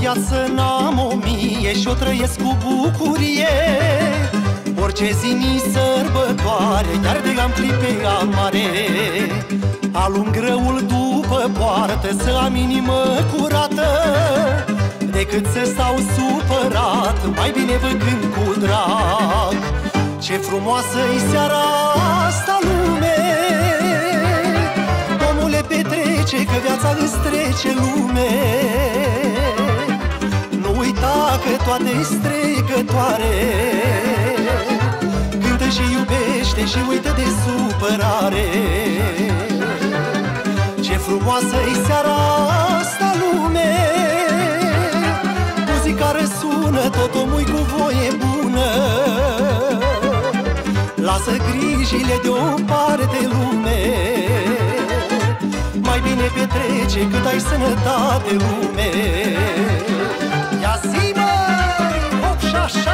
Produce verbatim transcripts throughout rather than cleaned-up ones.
viață n-am o mie și o trăiesc cu bucurie. Orice zi mi sărbătoare, chiar de am clipe amare. Alung grăul după poartă, să am inimă curată, decât să stau supărat, mai bine vă cânt cu drag. Ce frumoasă-i seara asta, lume! Omule, petrece, că viața îți trece, lume. Nu uita că toate-i strecătoare. Cântă și iubește și uită de supărare. Ce frumoasă-i seara asta, lume! Muzica răsună, tot omul cu voie bună. Lasă grijile deoparte, lume. Mai bine petrece cât ai sănătate, lume. Ia zi, măi, hop și așa!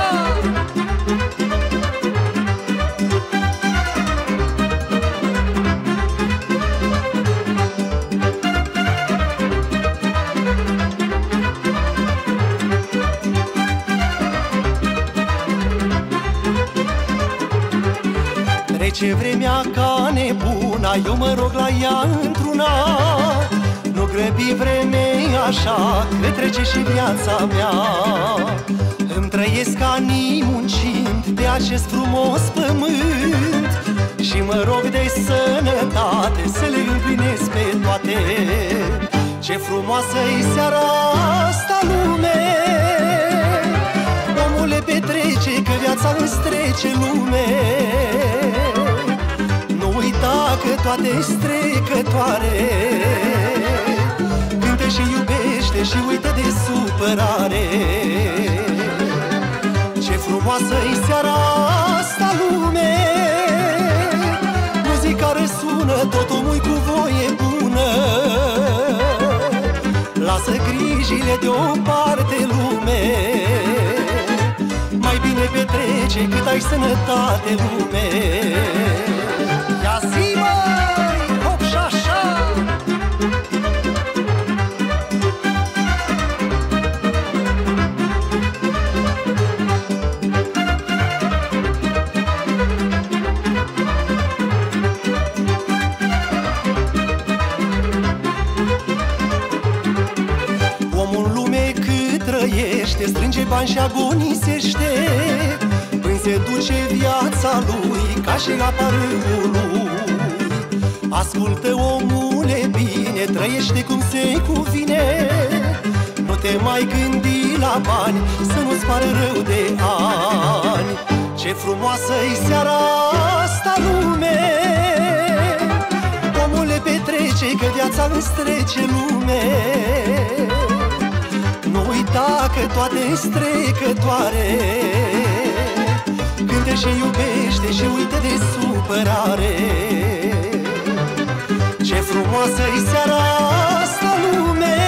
Trece vremea ca nebuna, eu mă rog la ea într-una. Nu grăbi vremea așa, că trece și viața mea. Îmi trăiesc anii muncind pe acest frumos pământ și mă rog de sănătate să le împlinesc pe toate. Ce frumoasă-i seara asta, lume! Omule, petrece, că viața îți trece, lume. Nu uita că toate-i strecătoare. Cântă și iubește și uită de supărare. Ce frumoasă-i seara asta, lume! Muzica răsună, tot omul cu voie bună. Lasă grijile deoparte, lume. Mai bine petrece cât ai sănătate, lume. Ia zi, măi, hop și așa! Omul în lume cât trăiește, strânge bani și agonisește, până se duce viața lui ca și apa râului. Ascultă, omule, bine, trăiește cum se cuvine. Nu te mai gândi la bani, să nu-ți pară rău de ani. Ce frumoasă-i seara asta, lume! Omule, petrece, că viața îți trece, lume. Nu uita că toate-i strecătoare. Cântă și iubește și uită de supărare. Ce frumoasă-i seara asta, lume!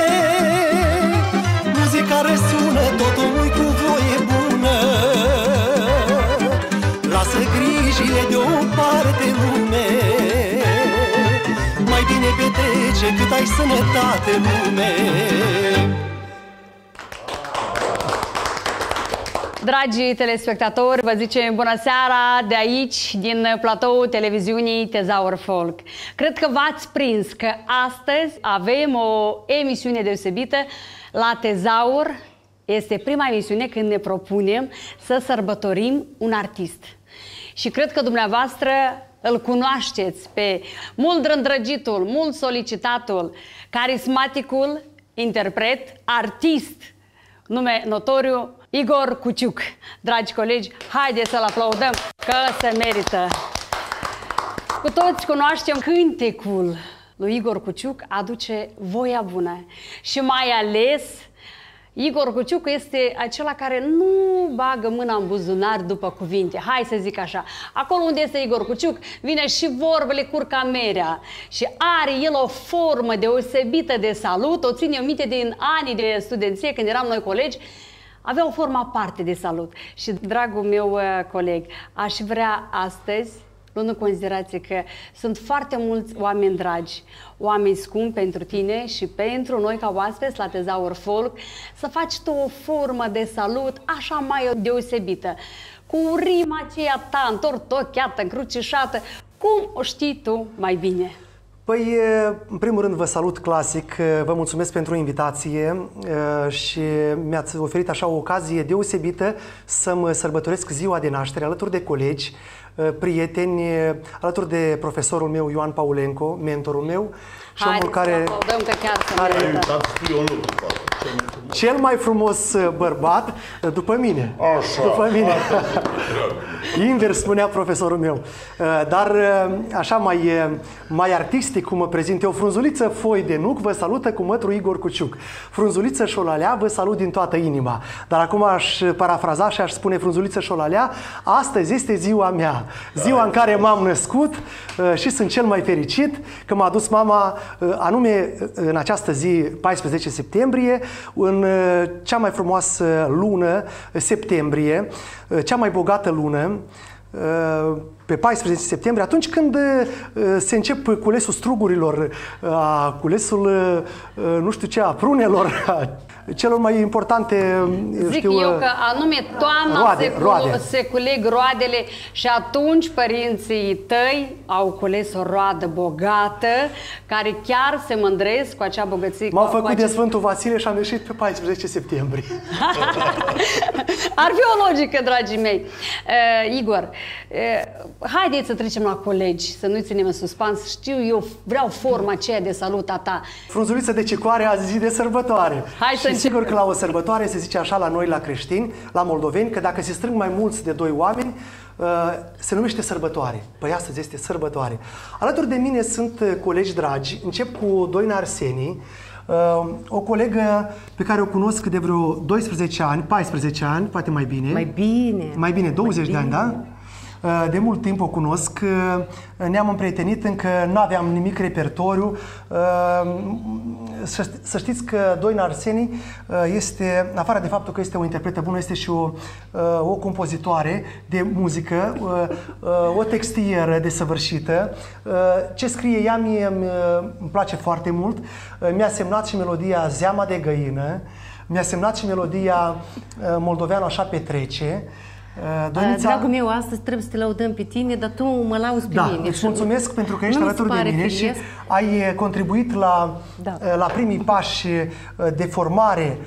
Muzica răsună, tot omul cu voie bună. Lasă grijile deoparte, lume. Mai bine petrece cât ai sănătate, lume. Dragi telespectatori, vă zicem bună seara de aici, din platoul televiziunii Tezaur Folk. Cred că v-ați prins că astăzi avem o emisiune deosebită la Tezaur. Este prima emisiune când ne propunem să sărbătorim un artist. Și cred că dumneavoastră îl cunoașteți pe mult drândrăgitul, mult solicitatul, carismaticul, interpret, artist, nume notoriu, Igor Cuciuc. Dragi colegi, haideți să-l aplaudăm că se merită. Cu toți cunoaștem cântecul lui Igor Cuciuc, aduce voia bună. Și mai ales, Igor Cuciuc este acela care nu bagă mâna în buzunar după cuvinte. Hai să zic așa. Acolo unde este Igor Cuciuc, vine și vorbele curca merea. Și are el o formă deosebită de salut. O ține minte din anii de studenție, când eram noi colegi. Avea o formă aparte de salut. Și, dragul meu coleg, aș vrea astăzi luând în considerație că sunt foarte mulți oameni dragi, oameni scumpi pentru tine și pentru noi ca oaspeți la Tezaur Folk, să faci tu o formă de salut așa mai deosebită, cu rima aceea ta întortocheată, încrucișată, cum o știi tu mai bine? Păi, în primul rând vă salut clasic, vă mulțumesc pentru invitație și mi-ați oferit așa o ocazie deosebită să-mi sărbătoresc ziua de naștere alături de colegi, prieteni, alături de profesorul meu Ioan Paulenco, mentorul meu. Și Hai, omul care, că chiar care cel mai frumos bărbat după mine. Așa, după mine. așa. Invers, spunea profesorul meu. Dar așa mai, mai artistic, cum mă prezint eu, frunzuliță foi de nuc, vă salută cu mătru Igor Cuciuc. Frunzuliță șolalea, vă salut din toată inima. Dar acum aș parafraza și aș spune, frunzuliță șolalea, astăzi este ziua mea. Ziua în care m-am născut și sunt cel mai fericit că m-a dus mama, anume în această zi, paisprezece septembrie, în cea mai frumoasă lună, septembrie, cea mai bogată lună, pe paisprezece septembrie, atunci când se încep culesul strugurilor, culesul, nu știu ce, a prunelor, celor mai importante, Zic știu, eu că anume toamna roade, se, roade. se culeg roadele și atunci părinții tăi au cules o roadă bogată care chiar se mândresc cu acea bogăție. M-au făcut acest... de Sfântul Vasile și am ieșit pe paisprezece septembrie. Ar fi o logică, dragii mei. Uh, Igor, uh, haideți să trecem la colegi, să nu-i ținem în suspans. Știu eu, vreau forma aceea de salut a ta. Frunzuliță de cicoare a zi de sărbătoare. Hai să și sigur că la o sărbătoare se zice așa la noi, la creștini, la moldoveni, că dacă se strâng mai mulți de doi oameni, se numește sărbătoare. Păi astăzi este sărbătoare. Alături de mine sunt colegi dragi. Încep cu Doina Arseni, o colegă pe care o cunosc de vreo doisprezece ani, paisprezece ani, poate mai bine. Mai bine. Mai bine, douăzeci mai de bine. ani, da? De mult timp o cunosc, ne-am împrietenit, încă nu aveam nimic repertoriu. Să știți că Doina Arseni este, în afară de faptul că este o interpretă bună, este și o, o compozitoare de muzică, o textieră desăvârșită. Ce scrie ea mie îmi place foarte mult. Mi-a semnat și melodia Zeama de găină, mi-a semnat și melodia Moldoveanu așa petrece. Donița... Dragul meu, astăzi trebuie să te laudăm pe tine, dar tu mă lauzi pe da, mine. Îți mulțumesc pentru că ești alături de mine și ai contribuit la, da. la primii pași de formare,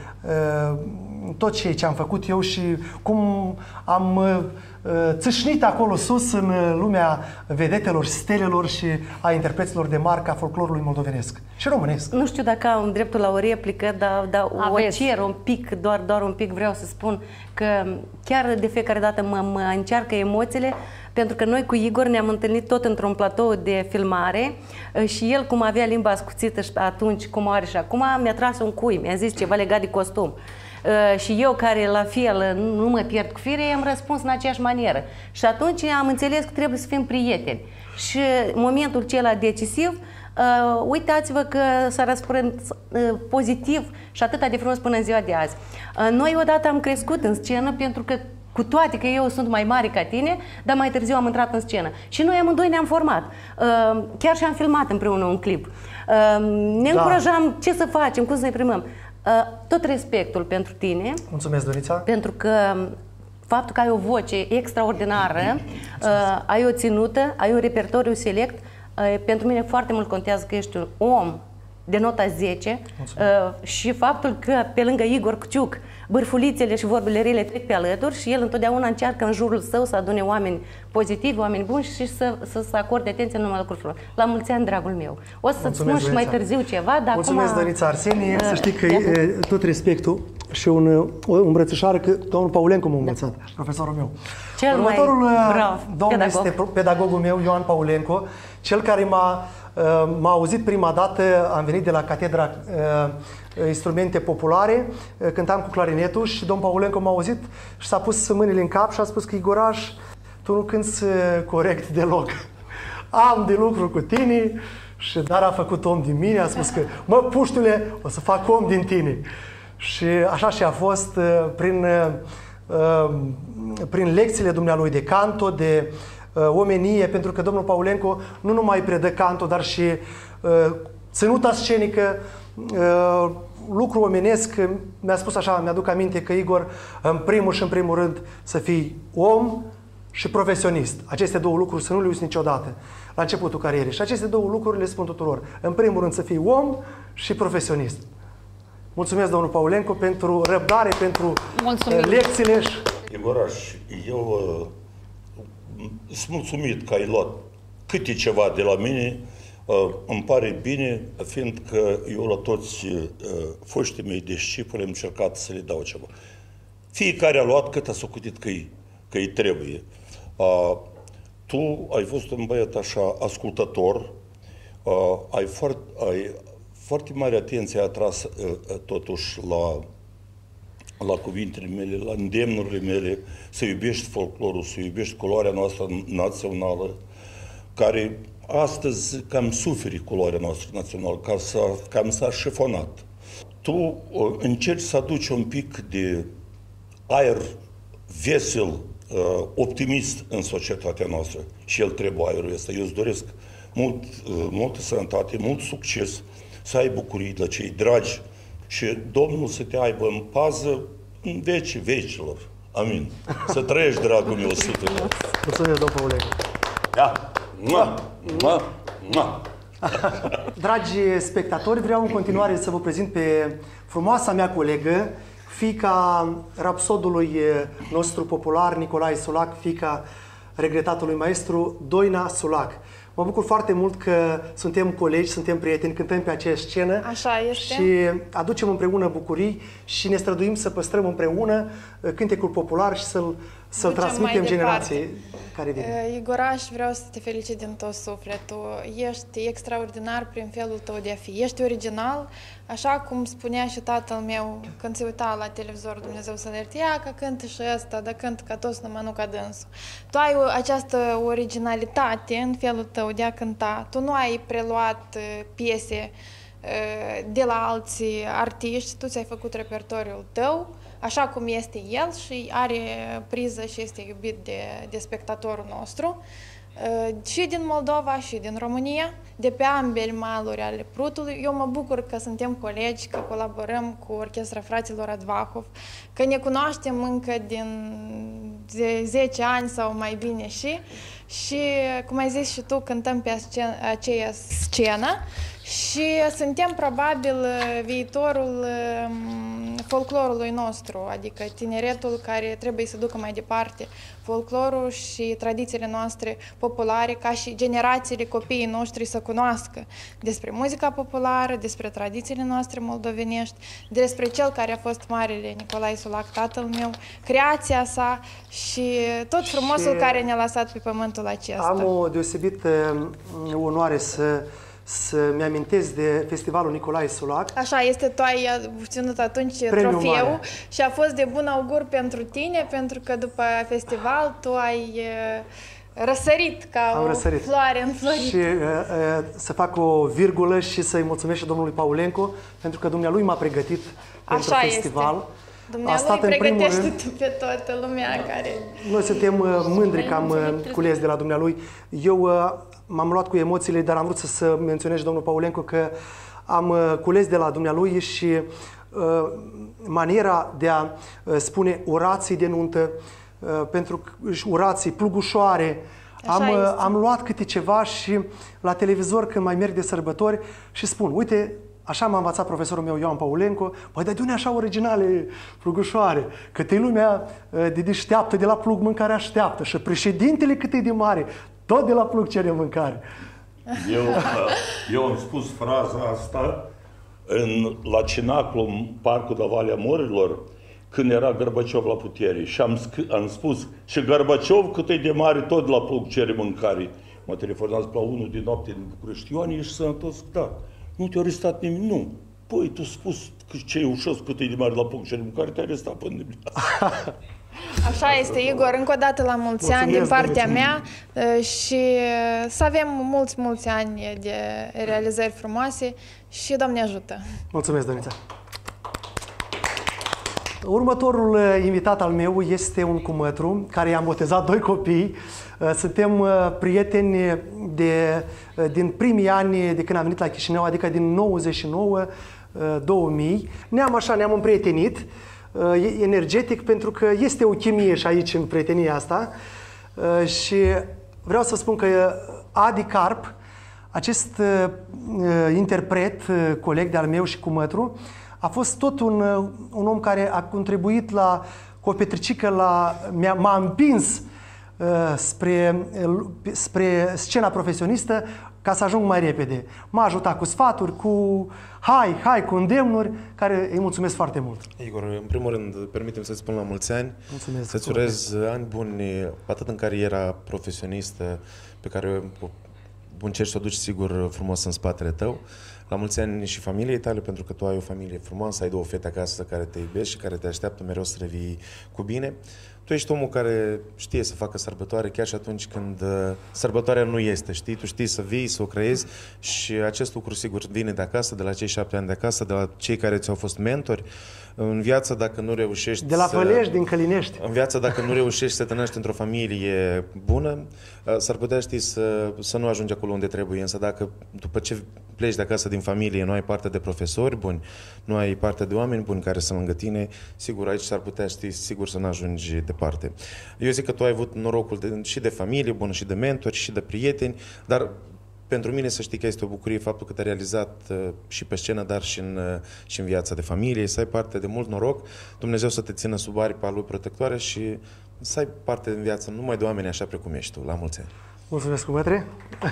tot ceea ce am făcut eu și cum am țâșnit acolo sus în lumea vedetelor, stelelor și a interpreților de marca folclorului moldovenesc și românesc. Nu știu dacă am dreptul la o replică, dar, dar o cer un pic, doar, doar un pic vreau să spun că chiar de fiecare dată mă, mă încearcă emoțiile, pentru că noi cu Igor ne-am întâlnit tot într-un platou de filmare și el, cum avea limba ascuțită atunci, cum o are și acum, mi-a tras un cui, mi-a zis ceva legat de costum. Uh, și eu, care la fel nu mă pierd cu fire, i-am răspuns în aceeași manieră. Și atunci am înțeles că trebuie să fim prieteni. Și momentul acela decisiv, uh, uitați-vă că s-a răspuns uh, pozitiv și atât de frumos până în ziua de azi. Uh, noi odată am crescut în scenă pentru că, cu toate că eu sunt mai mare ca tine, dar mai târziu am intrat în scenă. Și noi amândoi ne-am format. Uh, chiar și am filmat împreună un clip. Uh, ne da. încurajam ce să facem, cum să ne primăm. Tot respectul pentru tine. Mulțumesc, Dorița. Pentru că faptul că ai o voce extraordinară, uh, ai o ținută, ai un repertoriu select, uh, pentru mine foarte mult contează că ești un om de nota zece uh, și faptul că pe lângă Igor Cuciuc bârfulițele și vorbele rele trec pe alături și el întotdeauna încearcă în jurul său să adune oameni pozitivi, oameni buni și să, să, să acorde atenție numai lucrurilor. La mulți ani, dragul meu. O să-ți spun și mai târziu ceva, dar mulțumesc, acum... Dănița Arsenie. Uh, să știi că e, tot respectul și un, o îmbrățișare că domnul Paulenco m-a învățat, da. profesorul meu. Cel Următorul mai brav domn pedagog. este pedagogul meu, Ioan Paulenco, cel care m-a m-a auzit prima dată, am venit de la Catedra uh, Instrumente Populare, uh, cântam cu clarinetul și domnul Paulenco m-a auzit și s-a pus mâinile în cap și a spus că Igoraș, tu nu cânti corect deloc. Am de lucru cu tine și dar a făcut om din mine, a spus că mă, puștule, o să fac om din tine. Și așa și a fost uh, prin, uh, prin lecțiile dumnealui de canto, de omenie, pentru că domnul Paulenco nu numai predă cantul, dar și uh, ținuta scenică, uh, lucru omenesc. Mi-a spus așa, mi-aduc aminte că Igor, în primul și în primul rând, să fii om și profesionist. Aceste două lucruri să nu le uiți niciodată la începutul carierei. Și aceste două lucruri le spun tuturor. În primul rând să fii om și profesionist. Mulțumesc, domnul Paulenco, pentru răbdare, pentru Mulțumim. lecțiile. Igoraș, eu uh, sunt mulțumit că ai luat câte ceva de la mine. Uh, îmi pare bine, fiindcă eu la toți uh, foștii mei discipuli am încercat să le dau ceva. Fiecare a luat cât a socotit că-i că îi trebuie. Uh, tu ai fost un băiat așa ascultător, uh, ai, foarte, ai foarte mare atenție atras uh, totuși la, la cuvintele mele, la îndemnurile mele, să iubești folclorul, să iubești culoarea noastră națională, care astăzi cam suferi culoarea noastră națională, cam s-a, cam s-a șefonat. Tu uh, încerci să aduci un pic de aer vesel, Uh, optimist în societatea noastră și el trebuie aerul ăsta. Eu îți doresc mult, uh, multă sănătate, mult succes, să ai bucurii de cei dragi și Domnul să te aibă în pază în vecii vecilor. Amin. Să trăiești, dragul meu, sută. Mulțumesc, domnul Paulenco. Da. Mua, mua, mua. Dragi spectatori, vreau în continuare să vă prezint pe frumoasa mea colegă, fiica rapsodului nostru popular, Nicolae Sulac, fiica regretatului maestru Doina Sulac. Mă bucur foarte mult că suntem colegi, suntem prieteni, cântăm pe aceeași scenă. Așa este. Și aducem împreună bucurii și ne străduim să păstrăm împreună cântecul popular și să-l să-l transmitem generației care vin. Igoraș, vreau să te felicit din tot sufletul. Ești extraordinar prin felul tău de a fi. Ești original, așa cum spunea și tatăl meu când se uita la televizor, Dumnezeu să-l ierte, ia că cântă și ăsta, dar cântă ca toți, numai nu ca dânsul. Tu ai această originalitate în felul tău de a cânta. Tu nu ai preluat piese de la alții artiști, tu ți-ai făcut repertoriul tău, așa cum este el și are priză și este iubit de, de spectatorul nostru, și din Moldova și din România, de pe ambele maluri ale Prutului. Eu mă bucur că suntem colegi, că colaborăm cu Orchestra Fraților Advahov, că ne cunoaștem încă din zece ani sau mai bine și, și cum ai zis și tu, cântăm pe aceea scenă. Și suntem probabil viitorul folclorului nostru, adică tineretul care trebuie să ducă mai departe folclorul și tradițiile noastre populare, ca și generațiile copiii noștri să cunoască despre muzica populară, despre tradițiile noastre moldovenești, despre cel care a fost marele Nicolae Sulac, tatăl meu, creația sa și tot frumosul și care ne-a lăsat pe pământul acesta. Am o deosebită onoare să să-mi amintesc de Festivalul Nicolae Sulac. Așa este, tu ai obținut atunci trofeu și a fost de bun augur pentru tine, pentru că după festival tu ai răsărit ca Am o răsărit. floare înflorită. Și uh, să fac o virgulă și să-i mulțumesc și domnului Paulenco, pentru că dumnealui m-a pregătit pentru Așa festival. Este. Dumnealui pregătește pe toată lumea care... Noi suntem mândri că am cules de la dumnealui. Eu m-am luat cu emoțiile, dar am vrut să, să menționez domnul Paulenco că am cules de la dumnealui și uh, maniera de a spune orații de nuntă, uh, pentru orații, plugușoare. Am, am luat câte ceva și la televizor când mai merg de sărbători și spun, uite, așa m-a învățat profesorul meu Ioan Paulenco, băi, dar de unde așa originale plugușoare? Cât e lumea de deșteaptă, de la plug mâncare așteaptă și președintele cât e de mare, tot de la plug cere mâncare. Eu, eu am spus fraza asta în, la Cinaclu, în parcul de Valea Morilor, când era Gorbaciov la putere și am, am spus și Gorbaciov cât e de mare, tot de la plug cere mâncare. Mă telefonați la unul din noapte din București, Ioan, ești sănătos? Da. Nu te-a arestat nimic? Nu. Păi, tu spus că ce e ușos cât e de mare la punct cere mâncare, te-ai arestat până de Așa este, Igor. Încă o dată la mulți Mulțumesc, ani din partea mea și să avem mulți, mulți ani de realizări frumoase și Doamne ajută! Mulțumesc, Dănița! Următorul invitat al meu este un cumătru care i-am botezat doi copii. Suntem prieteni de, din primii ani de când am venit la Chișinău, adică din nouăzeci și nouă două mii. Ne-am așa, ne-am împrietenit energetic pentru că este o chimie și aici în prietenia asta. Și vreau să spun că Adi Carp, acest interpret, coleg de-al meu și cumătru, a fost tot un, un om care a contribuit la, cu o petricică, la, m-a împins uh, spre, spre scena profesionistă ca să ajung mai repede. M-a ajutat cu sfaturi, cu hai, hai, cu îndemnuri, care îi mulțumesc foarte mult. Igor, în primul rând, permitem să-ți spun la mulți ani. Mulțumesc. Să-ți urez ani buni, atât în cariera profesionistă, pe care o încerci să o duci sigur frumos în spatele tău. La mulți ani și familiei tale, pentru că tu ai o familie frumoasă, ai două fete acasă care te iubesc și care te așteaptă mereu să revii cu bine. Tu ești omul care știe să facă sărbătoare chiar și atunci când uh, sărbătoarea nu este, știi? Tu știi să vii, să o creezi și acest lucru sigur vine de acasă, de la cei șapte ani de acasă, de la cei care ți-au fost mentori. În viață, dacă nu reușești de la să... Fălești, din Călinești. În viață, dacă nu reușești să te naști într-o familie bună, s-ar putea, știi, să, să nu ajungi acolo unde trebuie. Însă dacă după ce pleci de acasă din familie nu ai parte de profesori buni, nu ai parte de oameni buni care să lângă tine, sigur, aici s-ar putea, știi, sigur să nu ajungi departe. Eu zic că tu ai avut norocul de, și de familie bună, și de mentori, și de prieteni, dar pentru mine să știi că este o bucurie faptul că te-ai realizat uh, și pe scenă, dar și în, uh, și în viața de familie, să ai parte de mult noroc, Dumnezeu să te țină sub aripa Lui protectoare și să ai parte în viață numai de oameni așa precum ești tu. La mulți ani! Mulțumesc, cumătre!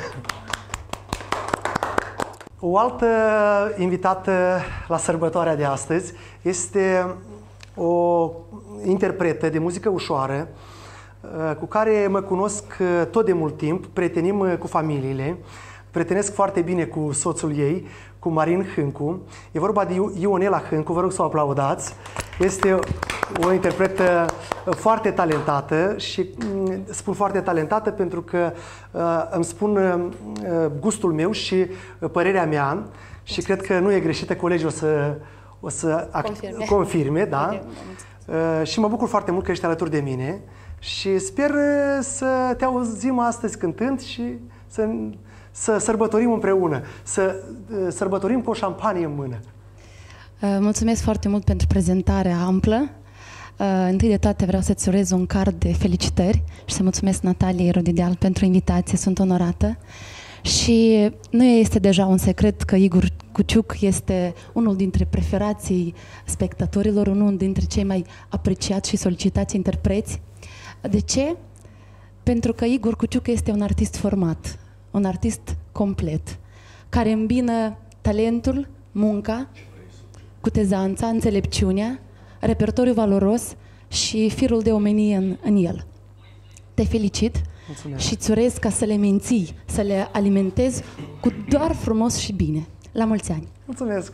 O altă invitată la sărbătoarea de astăzi este o interpretă de muzică ușoară cu care mă cunosc tot de mult timp, prietenim cu familiile, prietenesc foarte bine cu soțul ei, cu Marin Hâncu. E vorba de Ionela Hâncu, vă rog să o aplaudați. Este o interpretă foarte talentată și spun foarte talentată pentru că îmi spun gustul meu și părerea mea și cred că nu e greșită, colegii o să, o să confirme, confirme da? Și mă bucur foarte mult că ești alături de mine. Și sper să te auzim astăzi cântând și să, să sărbătorim împreună, să sărbătorim cu o șampanie în mână. Mulțumesc foarte mult pentru prezentarea amplă. Întâi de toate vreau să-ți urez un card de felicitări și să mulțumesc Nataliei Rodideal pentru invitație, sunt onorată. Și nu este deja un secret că Igor Cuciuc este unul dintre preferații spectatorilor, unul dintre cei mai apreciați și solicitați interpreți. De ce? Pentru că Igor Cuciuc este un artist format, un artist complet, care îmbină talentul, munca, cutezanța, înțelepciunea, repertoriul valoros și firul de omenie în, în el. Te felicit. Mulțumesc. Și îți urez ca să le menții, să le alimentezi cu doar frumos și bine. La mulți ani! Mulțumesc!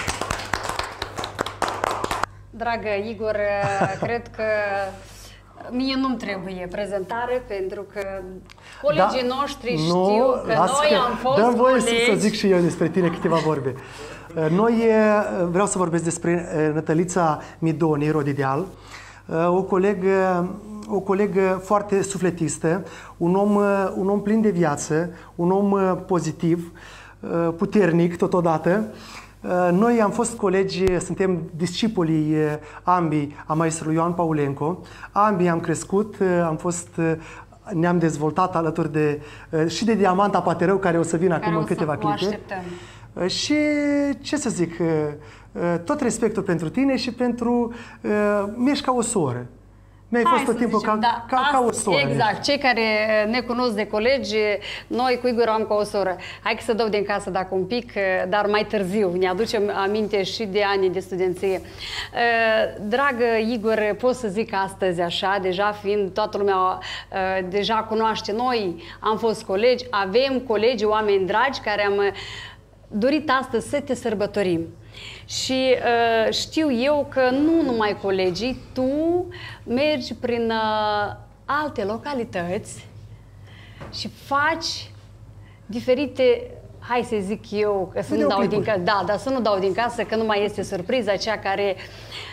Dragă Igor, cred că mie nu-mi trebuie prezentare, pentru că colegii da, noștri știu nu, că noi am fost dă-mi voie colegi. să zic și eu despre tine câteva vorbe. Noi, vreau să vorbesc despre Nătălița Midoni Rodideal, o colegă, o colegă foarte sufletistă, un om, un om plin de viață, un om pozitiv, puternic totodată. Noi am fost colegi, suntem discipolii ambii a maestrului Ioan Paulenco, ambii am crescut, am fost, ne-am dezvoltat alături de, și de Diamanta Paterău, care o să vină acum în câteva clipe. Și ce să zic, tot respectul pentru tine și pentru, mi-ești ca o soră. Mi-ai fost tot timpul ca, da, ca, ca o soră. Exact. Cei care ne cunosc de colegi, noi cu Igor am ca o soră. Hai să dau din casă dacă un pic, dar mai târziu. Ne aducem aminte și de ani de studenție. Dragă Igor, pot să zic astăzi așa, deja fiind toată lumea deja cunoaște, noi am fost colegi, avem colegi, oameni dragi, care am dorit astăzi să te sărbătorim. Și uh, știu eu că nu numai colegii, tu mergi prin uh, alte localități și faci diferite, hai să zic eu, că să nu dau din casă, da, dar să nu dau din casă, că nu mai este surpriza aceea care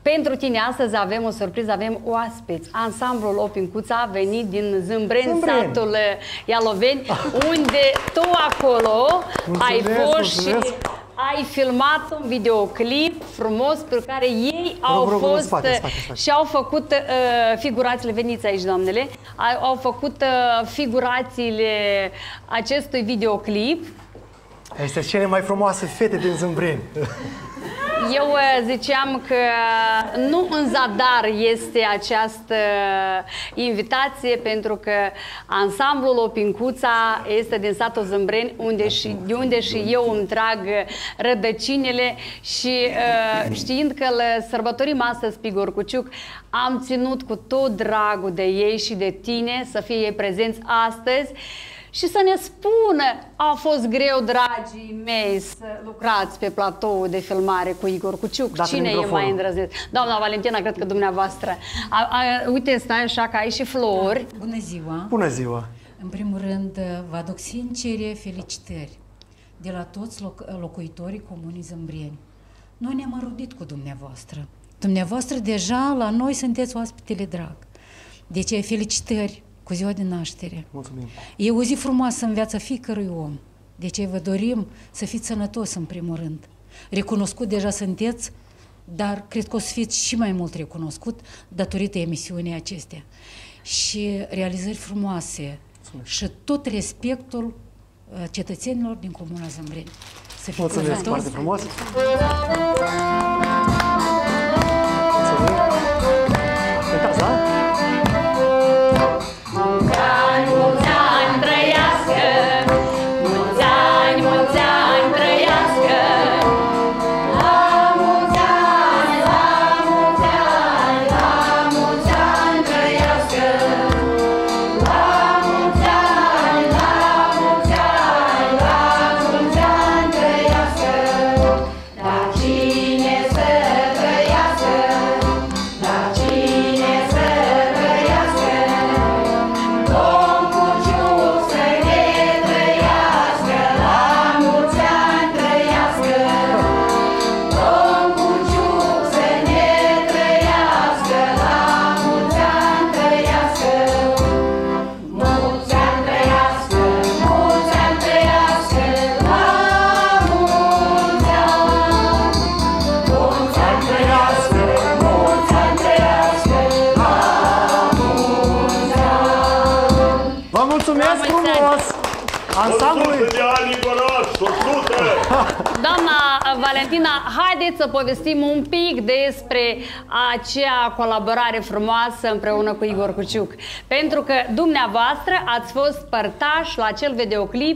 Pentru tine astăzi avem o surpriză, avem oaspeți. Ansamblul Opincuța a venit din Zâmbreni, Zâmbreni. satul Ialoveni, unde tu acolo ai fost și ai filmat un videoclip frumos pe care ei au rog, rog, fost spate, spate, spate. și au făcut uh, figurațiile, veniți aici, doamnele, au, au făcut uh, figurațiile acestui videoclip. Este cele mai frumoase fete din Zâmbreni. Eu ziceam că nu în zadar este această invitație, pentru că ansamblul Opincuța este din satul Zâmbreni, unde și, de unde și eu îmi trag rădăcinile și știind că le sărbătorim astăzi pe Igor Cuciuc, am ținut cu tot dragul de ei și de tine să fie ei prezenți astăzi și să ne spună, a fost greu, dragii mei, să lucrați pe platou de filmare cu Igor Cuciuc. Dați Cine e mai îndrăzit? Doamna Valentina, cred că dumneavoastră. A, a, uite, stai așa că ai și flori. Bună ziua! Bună ziua! În primul rând, vă aduc sincere felicitări de la toți loc locuitorii comunii Zâmbreni. Noi ne-am arudit cu dumneavoastră. Dumneavoastră deja la noi sunteți oaspetele drag. Deci, felicitări cu ziua de naștere. Mulțumim. E o zi frumoasă în viața fiecărui om. De ce vă dorim să fiți sănătos în primul rând. Recunoscut deja sunteți, dar cred că o să fiți și mai mult recunoscut datorită emisiunii acestea. Și realizări frumoase. Mulțumesc. Și tot respectul cetățenilor din Comuna Zâmbreni. Să fiți Mulțumesc foarte frumos. Mulțumesc. Uitați, da? Mulți ani, mulți ani trăiască, mulți ani, mulți ani trăiască, la mulți ani, la mulți ani, la mulți ani trăiască, la mulți ani, la mulți ani, la mulți ani trăiască, dar cine să trăiască, dar cine să trăiască, Domn Cuciuc să ne trăiască, la mulți ani trăiască, Domn Cuciuc să ne trăiască, la mulți ani trăiască, mulți ani trăiască, mulți ani trăiască, la mulți ani, mulți ani trăiască, mulți ani trăiască, la mulți ani. Vă mulțumesc frumos! Ansamblului! o sută de ani, Igoraș, o sută! Doamna Valentina, haideți să povestim un pic despre acea colaborare frumoasă împreună cu Igor Cuciuc. Pentru că dumneavoastră ați fost părtași la acel videoclip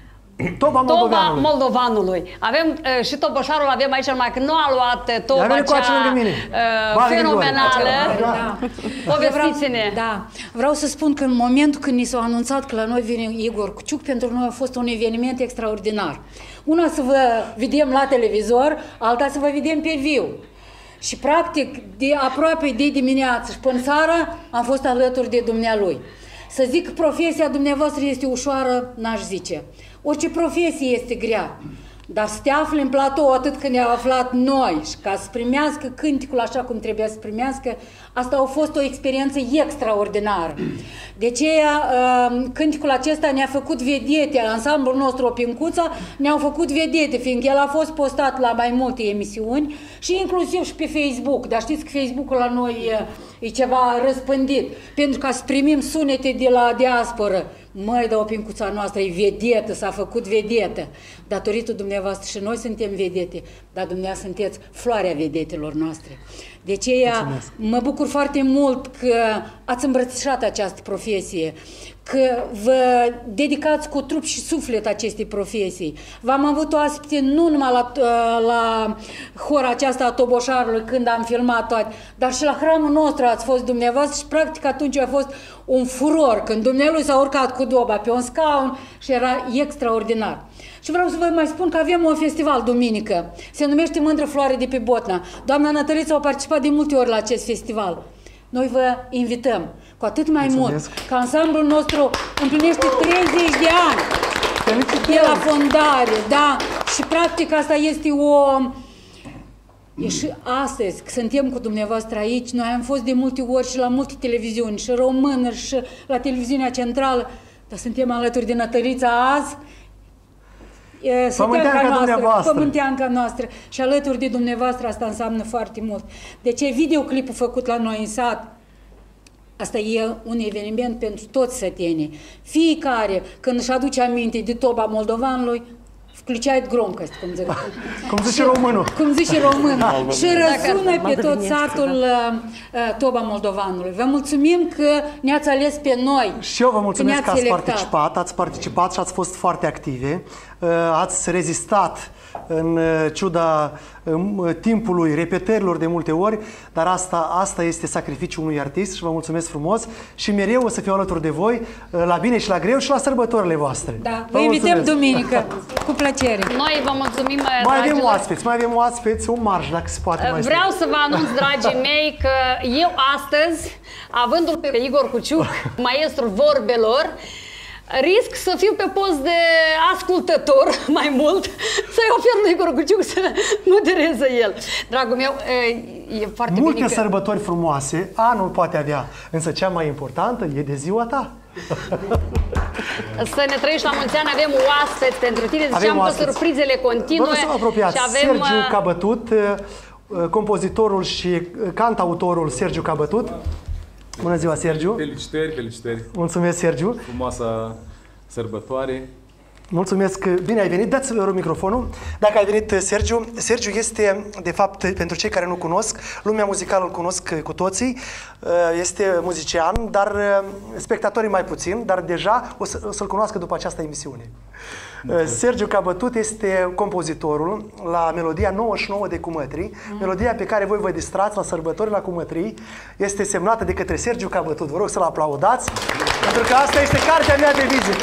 Toba Toba Moldovanului. Moldovanului. Avem uh, și toboșarul avem aici, numai că nu a luat uh, toba Ia vine cu cea acela lângă mine. uh, Bale de fenomenală. Da. Povestiți-ne. Da. Vreau să spun că în momentul când ni s-a anunțat că la noi vine Igor Cuciuc, pentru noi a fost un eveniment extraordinar. Una să vă vedem la televizor, alta să vă vedem pe viu. Și practic, de aproape de dimineață și până seara am fost alături de dumnealui. Să zic că profesia dumneavoastră este ușoară, n-aș zice. Orice profesie este grea. Dar să te afli în platou atât când ne-au aflat noi și ca să primească cânticul așa cum trebuia să primească, asta a fost o experiență extraordinară. De aceea, cânticul acesta ne-a făcut vedete, ansamblul nostru Opincuța ne-au făcut vedete, fiindcă el a fost postat la mai multe emisiuni și inclusiv și pe Facebook. Dar știți că Facebook-ul la noi e ceva răspândit, pentru ca să primim sunete de la diasporă. Măi, dar Opincuța noastră e vedetă, s-a făcut vedetă. Datorită dumneavoastră și noi suntem vedete, dar dumneavoastră sunteți floarea vedetelor noastre. De aceea mă bucur foarte mult că ați îmbrățișat această profesie, că vă dedicați cu trup și suflet acestei profesii. V-am avut oaspete nu numai la, la hora aceasta a Toboșarului când am filmat toate, dar și la hramul nostru ați fost dumneavoastră și practic atunci a fost un furor când dumnealui s-a urcat cu doba pe un scaun și era extraordinar. Și vreau să vă mai spun că avem un festival duminică, se numește Mândră Floare de pe Botna. Doamna Nătăriță a participat de multe ori la acest festival. Noi vă invităm, cu atât mai Mulțumesc. mult, că ansamblul nostru împlinește treizeci de ani de la fondare, da, și practic asta este o, E și astăzi, că suntem cu dumneavoastră aici, noi am fost de multe ori și la multe televiziuni, și română, și la televiziunea centrală, dar suntem alături de Nătălița azi, Pământeanca dumneavoastră. Pământeanca noastră. Și alături de dumneavoastră asta înseamnă foarte mult. Deci videoclipul făcut la noi în sat, asta e un eveniment pentru toți sătenii. Fiecare, când își aduce aminte de toba moldovanului, включает громкость, cum zice, cum zice românul. Cum zice românul. Și răsună pe tot satul uh, Toba Moldovanului. Vă mulțumim că ne-ați ales pe noi. Și eu vă mulțumesc că, că ați selectat. participat, ați participat și ați fost foarte active. Uh, ați rezistat în ciuda um, timpului, repetărilor de multe ori, dar asta, asta este sacrificiul unui artist și vă mulțumesc frumos și mereu o să fiu alături de voi, la bine și la greu și la sărbătorile voastre. Da, vă, vă invităm duminică, cu plăcere. Noi vă mulțumim, Mai dragilor. avem oaspeți, mai avem oaspeți, un marș, dacă se poate mai Vreau să vă anunț, dragii mei, că eu astăzi, avându-l pe Igor Cuciuc, maestrul vorbelor, risc să fiu pe post de ascultător mai mult, să-i ofer lui Igor Cuciuc să modereze el. Dragul meu, e foarte multe bine că... sărbători frumoase, anul poate avea, însă cea mai importantă e de ziua ta. Să ne trăiești la mulți ani, avem oaspeți pentru tine, ziceam că surprizele continue. Vă rog să vă apropiați, și avem... Sergiu Cabătut, compozitorul și cantautorul Sergiu Cabătut. Bună ziua, Sergiu! Felicitări, felicitări! Mulțumesc, Sergiu! Frumoasa sărbătoare! Mulțumesc, bine ai venit. Dați-vă, rog, microfonul. Dacă ai venit, Sergiu, Sergiu este, de fapt, pentru cei care nu cunosc, lumea muzicală îl cunosc cu toții, este muzician, dar spectatorii mai puțin, dar deja o, să, o să-l cunoască după această emisiune. Mulțumesc. Sergiu Cabătut este compozitorul la melodia nouăzeci și nouă de Cumătrii, mm. melodia pe care voi vă distrați la sărbători la Cumătrii, este semnată de către Sergiu Cabătut. Vă rog să-l aplaudați, pentru că asta este cartea mea de vizită.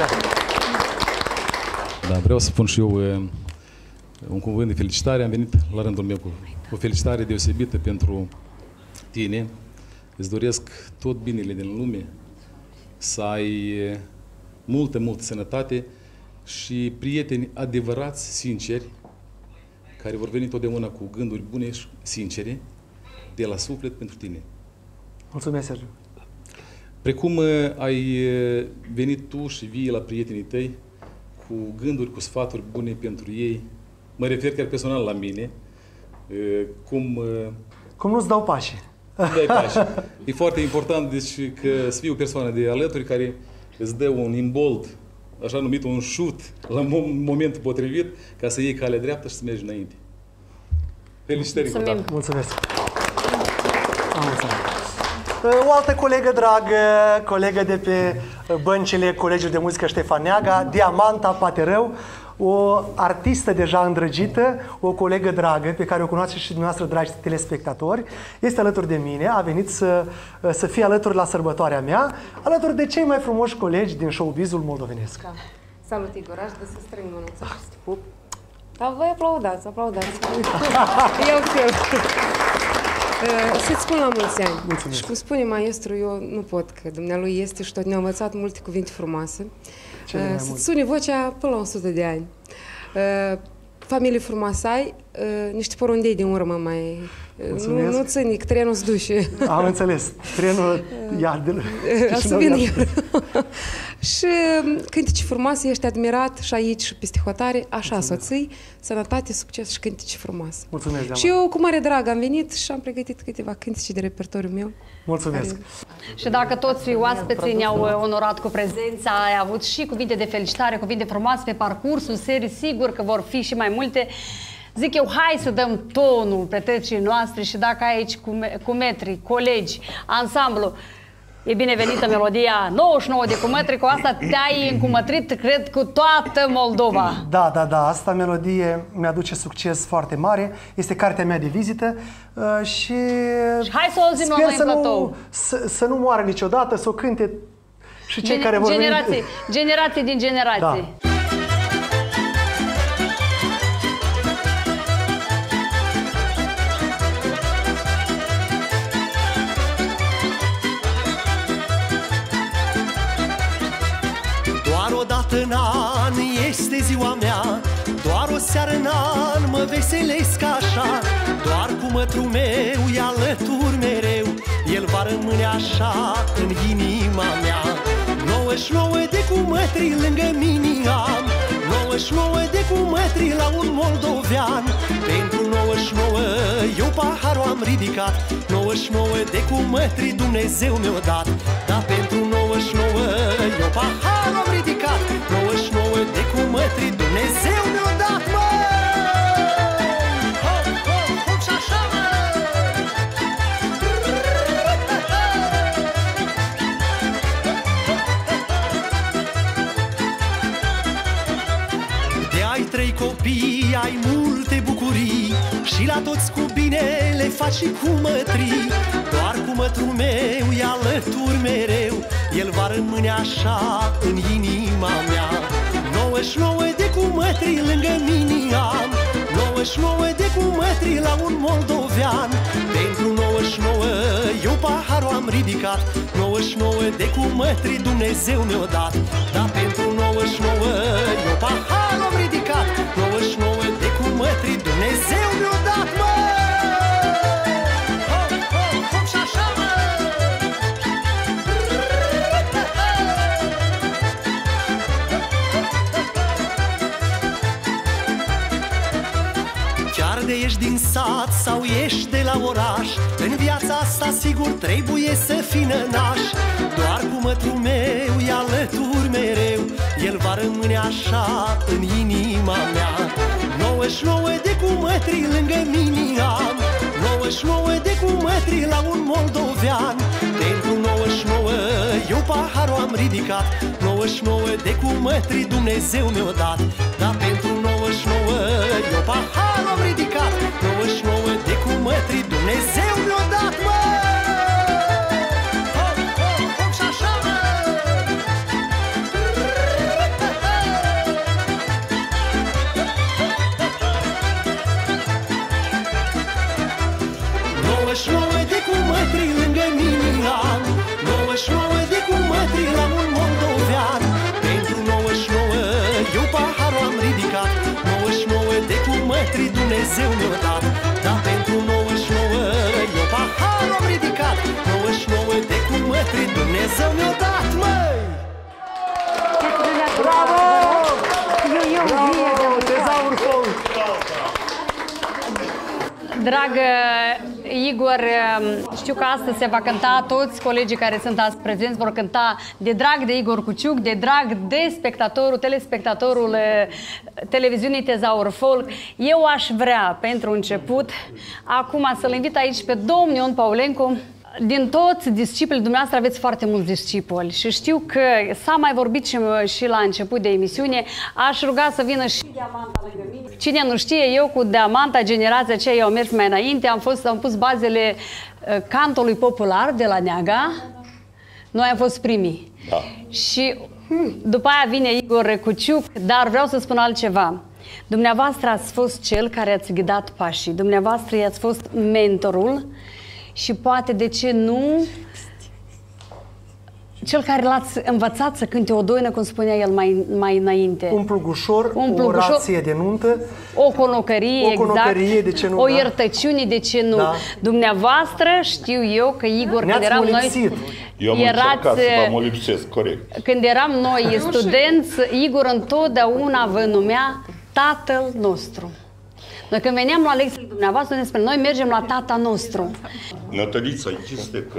Da, vreau să spun și eu uh, un cuvânt de felicitare. Am venit la rândul meu cu o felicitare deosebită pentru tine. Îți doresc tot binele din lume, să ai uh, multă, multă sănătate și prieteni adevărați, sinceri, care vor veni totdeauna cu gânduri bune și sincere, de la suflet pentru tine. Mulțumesc, Sergiu. Precum uh, ai venit tu și vii la prietenii tăi, cu gânduri, cu sfaturi bune pentru ei. Mă refer chiar personal la mine. Cum... Cum nu-ți dau pași. Dai pași. E foarte important, deci, că să fii o persoană de alături care îți dă un imbold, așa numit un șut, la momentul potrivit, ca să iei calea dreaptă și să mergi înainte. Felicitări. Mulțumesc. Mulțumesc. O altă colegă dragă, colegă de pe băncile Colegiului de Muzică Ștefan Neaga, Diamanta Paterău, o artistă deja îndrăgită, o colegă dragă pe care o cunoaște și dumneavoastră, dragi telespectatori, este alături de mine, a venit să, să fie alături la sărbătoarea mea, alături de cei mai frumoși colegi din showbizul moldovenesc. Da. Salut, Igor, aș de să strâng mânuța și să te pup. Dar voi aplaudați, aplaudați. Eu fiu. Uh, să-ți spun la mulți ani. Mulțumesc. Și cum spune maestru, eu nu pot, că dumnealui este și tot ne-a învățat multe cuvinte frumoase. Uh, să-ți sune vocea până la o sută de ani. Uh, familie frumoasă ai, uh, niște porundei din urmă mai... Uh, nu, nu ține, că trenul se duce. Am înțeles. Trenul ia de la... Să vin eu. Și cântece frumoase, ești admirat și aici și peste hotare, așa soții, sănătate, succes și cântece frumoase. Mulțumesc, Deama. Și eu cu mare drag am venit și am pregătit câteva cântece de repertoriul meu. Mulțumesc. Care... Și dacă toți oaspeții ne-au onorat cu prezența, ai avut și cuvinte de felicitare, cuvinte frumoase pe parcursul serii, sigur că vor fi și mai multe. Zic eu, hai să dăm tonul petrecerii noastre și dacă ai aici cu, cu metri, colegi, ansamblu, e binevenită melodia nouăzeci și nouă de Cumătri, cu asta te-ai încumătrit, cred, cu toată Moldova. Da, da, da, asta melodie mi-aduce succes foarte mare, este cartea mea de vizită uh, și, și hai să o auzim la noi în platou. Să, să nu moară niciodată, să o cânte și cei Gen, care vor generații, veni. generații din generații. Da. Odată în an este ziua mea, doar o seară în an mă veselesc așa, doar cu mătru meu e alături mereu, el va rămâne așa în inima mea. nouăzeci și nouă de cumătri lângă mine am, nouăzeci și nouă de cumătri la un moldovean. Pentru nouăzeci și nouă eu paharul am ridicat, nouăzeci și nouă de cumătri Dumnezeu mi-a dat. Dar pentru nouăzeci și nouă eu paharul am ridicat, nouăzeci și nouă de cumătri Dumnezeu mi-a dat, mă! Trei copii, ai multe bucurii și la toți cu bine le faci și cu mătrii. Doar cu mătru meu e alături mereu, el va rămâne așa în inima mea. nouăzeci și nouă de cumătri lângă mine am, nouăzeci și nouă de cumătri la un moldovean. Pentru nouăzeci și nouă eu paharul am ridicat, nouăzeci și nouă de cumătri Dumnezeu mi-a dat. Dar pentru nouăzeci și nouă eu paharul am ridicat, nouăzeci și nouă de cumătri Dumnezeu mi-a dat, mă! Hop, hop, hop și așa, mă! Chiar de ești din sat sau ești de la oraș, în viața asta sigur trebuie să fii nănaș. Doar cu mătru meu e alături mereu, el va rămâne așa în inima mea. nouăzeci și nouă de cumătri lângă mine am, nouăzeci și nouă de cumătri la un moldovean. Pentru nouăzeci și nouă eu paharul am ridicat, nouăzeci și nouă de cumătri Dumnezeu mi-a dat. Dar pentru nouăzeci și nouă eu paharul am ridicat, nouăzeci și nouă de cumătri Dumnezeu mi-a dat, mă! Hop, hop, hop și așa, mă! nouăzeci și nouă de cumătri lângă mine am, nouăzeci și nouă de cumătri la un moldovean. Pentru nouăzeci și nouă eu paharul am ridicat, nouăzeci și nouă de cumătri Dumnezeu mi-a dat. Dar pentru nouăzeci și nouă eu paharul am ridicat, nouăzeci și nouă de cumătri Dumnezeu mi-a dat, măi! Bravo! Bravo! Tezaur Folk! Dragă Igor, știu că astăzi se va cânta, toți colegii care sunt azi prezenți vor cânta de drag de Igor Cuciuc, de drag de spectatorul, telespectatorul televiziunii Tezaur Folk. Eu aș vrea, pentru început, acum să-l invit aici pe domnul Ion Paulencu. Din toți disciplii dumneavoastră aveți foarte mulți discipoli și știu că s-a mai vorbit și, și la început de emisiune. Aș ruga să vină și Diamanta lângă mine. Cine nu știe, eu cu Diamanta, generația aceea, au mers mai înainte, am, fost, am pus bazele uh, cantului popular de la Neaga. Noi am fost primii. Da. Și după aia vine Igor Cuciuc, dar vreau să spun altceva. Dumneavoastră ați fost cel care ați ghidat pașii, dumneavoastră i-ați fost mentorul și poate, de ce nu, cel care l-ați învățat să cânte o doină, cum spunea el mai, mai înainte. Un plugușor, un o plugușor, rație de nuntă. O conocărie, o conocărie, exact. De ce nu, o da? iertăciune, de ce nu. Da. Dumneavoastră, știu eu că Igor, ne-ați când eram molipsit. noi... Eu am erați, încercat să vă molipsesc, corect. Când eram noi studenți, Igor întotdeauna vă numea Tatăl nostru. Noi când veneam la lecțiile dumneavoastră, ne spune, noi mergem la tata nostru. Nătălița, este că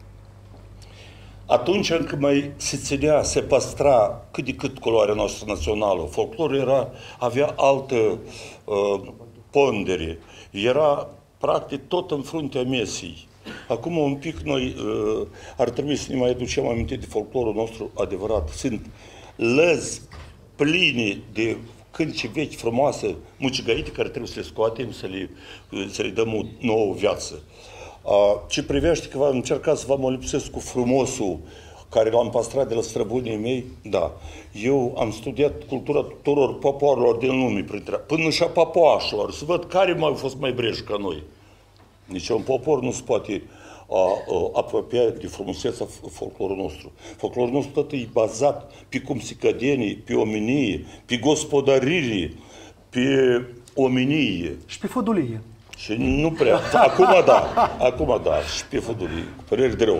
atunci încă mai se ținea, se păstra cât de cât culoarea noastră națională. Folclorul era, avea altă uh, pondere. Era practic tot în fruntea mesei. Acum un pic noi uh, ar trebui să ne mai aducem aminte de folclorul nostru adevărat. Sunt lăzi pline de cântice vechi, frumoase, mucigăite, care trebuie să le scoatem, să le, să le dăm o nouă viață. Ce privește că v-am încercat să vă molipsesc cu frumosul care l-am păstrat de la străbunii mei, da. Eu am studiat cultura tuturor popoarelor din lume, până și a papoașilor, să văd care mai au fost mai breși ca noi. Nici un popor nu se poate a, a, apropia de frumusețea folclorul nostru. Folclorul nostru tot e bazat pe cumsicădenii, pe omenie, pe gospodărire, pe omenie. Și pe fădulie. Și nu prea. Acum da. Acum da. Și pe fădurii, cu păreri de rău.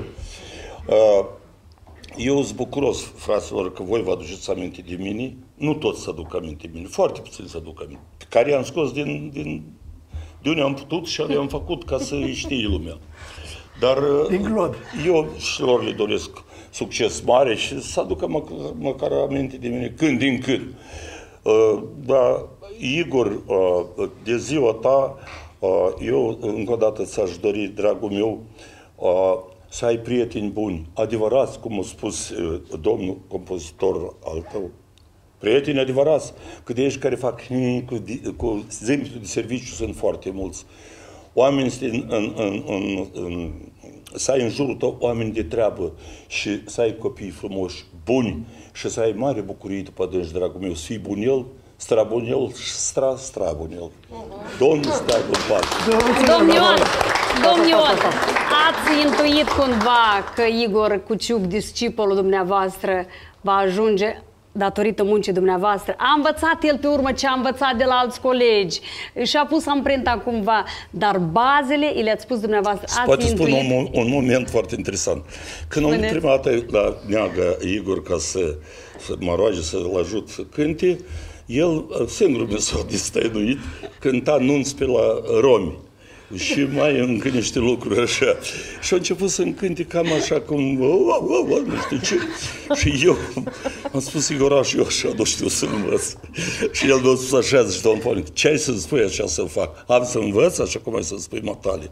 Eu sunt bucuros, fraților, că voi vă aduceți aminte de mine. Nu toți să aduc aminte de mine. Foarte puțin să aduc aminte. Care i-am scos din, din, de unde am putut și le-am făcut ca să știe lumea. Dar eu și lor le doresc succes mare și să aducă mă, măcar aminte de mine când din când. Uh, da, Igor, uh, de ziua ta, uh, eu încă o dată ți-aș dori, dragul meu, uh, să ai prieteni buni, adevărați, cum a spus uh, domnul compozitor al tău. Prieteni adevărați, că de aici care fac cu, cu zâmbetul de serviciu sunt foarte mulți. Oameni în, în, în, în, în, să ai în jurul tău oameni de treabă și să ai copii frumoși, buni și să ai mare bucurie după dânși, dragul meu, să fii bunel, strabunel și stra strabunel. Domnul stai în pace. Domnul Ion, domnul Ion, ați intuit cumva că Igor Cuciuc, discipolul dumneavoastră, va ajunge datorită muncii dumneavoastră. A învățat el pe urmă ce a învățat de la alți colegi și-a pus amprenta cumva, dar bazele le-ați spus dumneavoastră. Ați poate intuit... spun un, un moment foarte interesant. Când am prima dată la neagă Igor ca să, să mă roage să-l ajut să cânte, el singur mi s-a distăinuit, cânta nunț pe la romi. Și mai încă niște lucruri așa. Și a început să-mi cânte cam așa cum... Nu știu ce. Și eu am spus, Igoraș, eu așa nu știu să învăț. Și el mi-a spus așa, zice, domnul Pălnic, ce ai să-mi spui așa să fac? Am să învăț așa cum ai să-mi spui matale.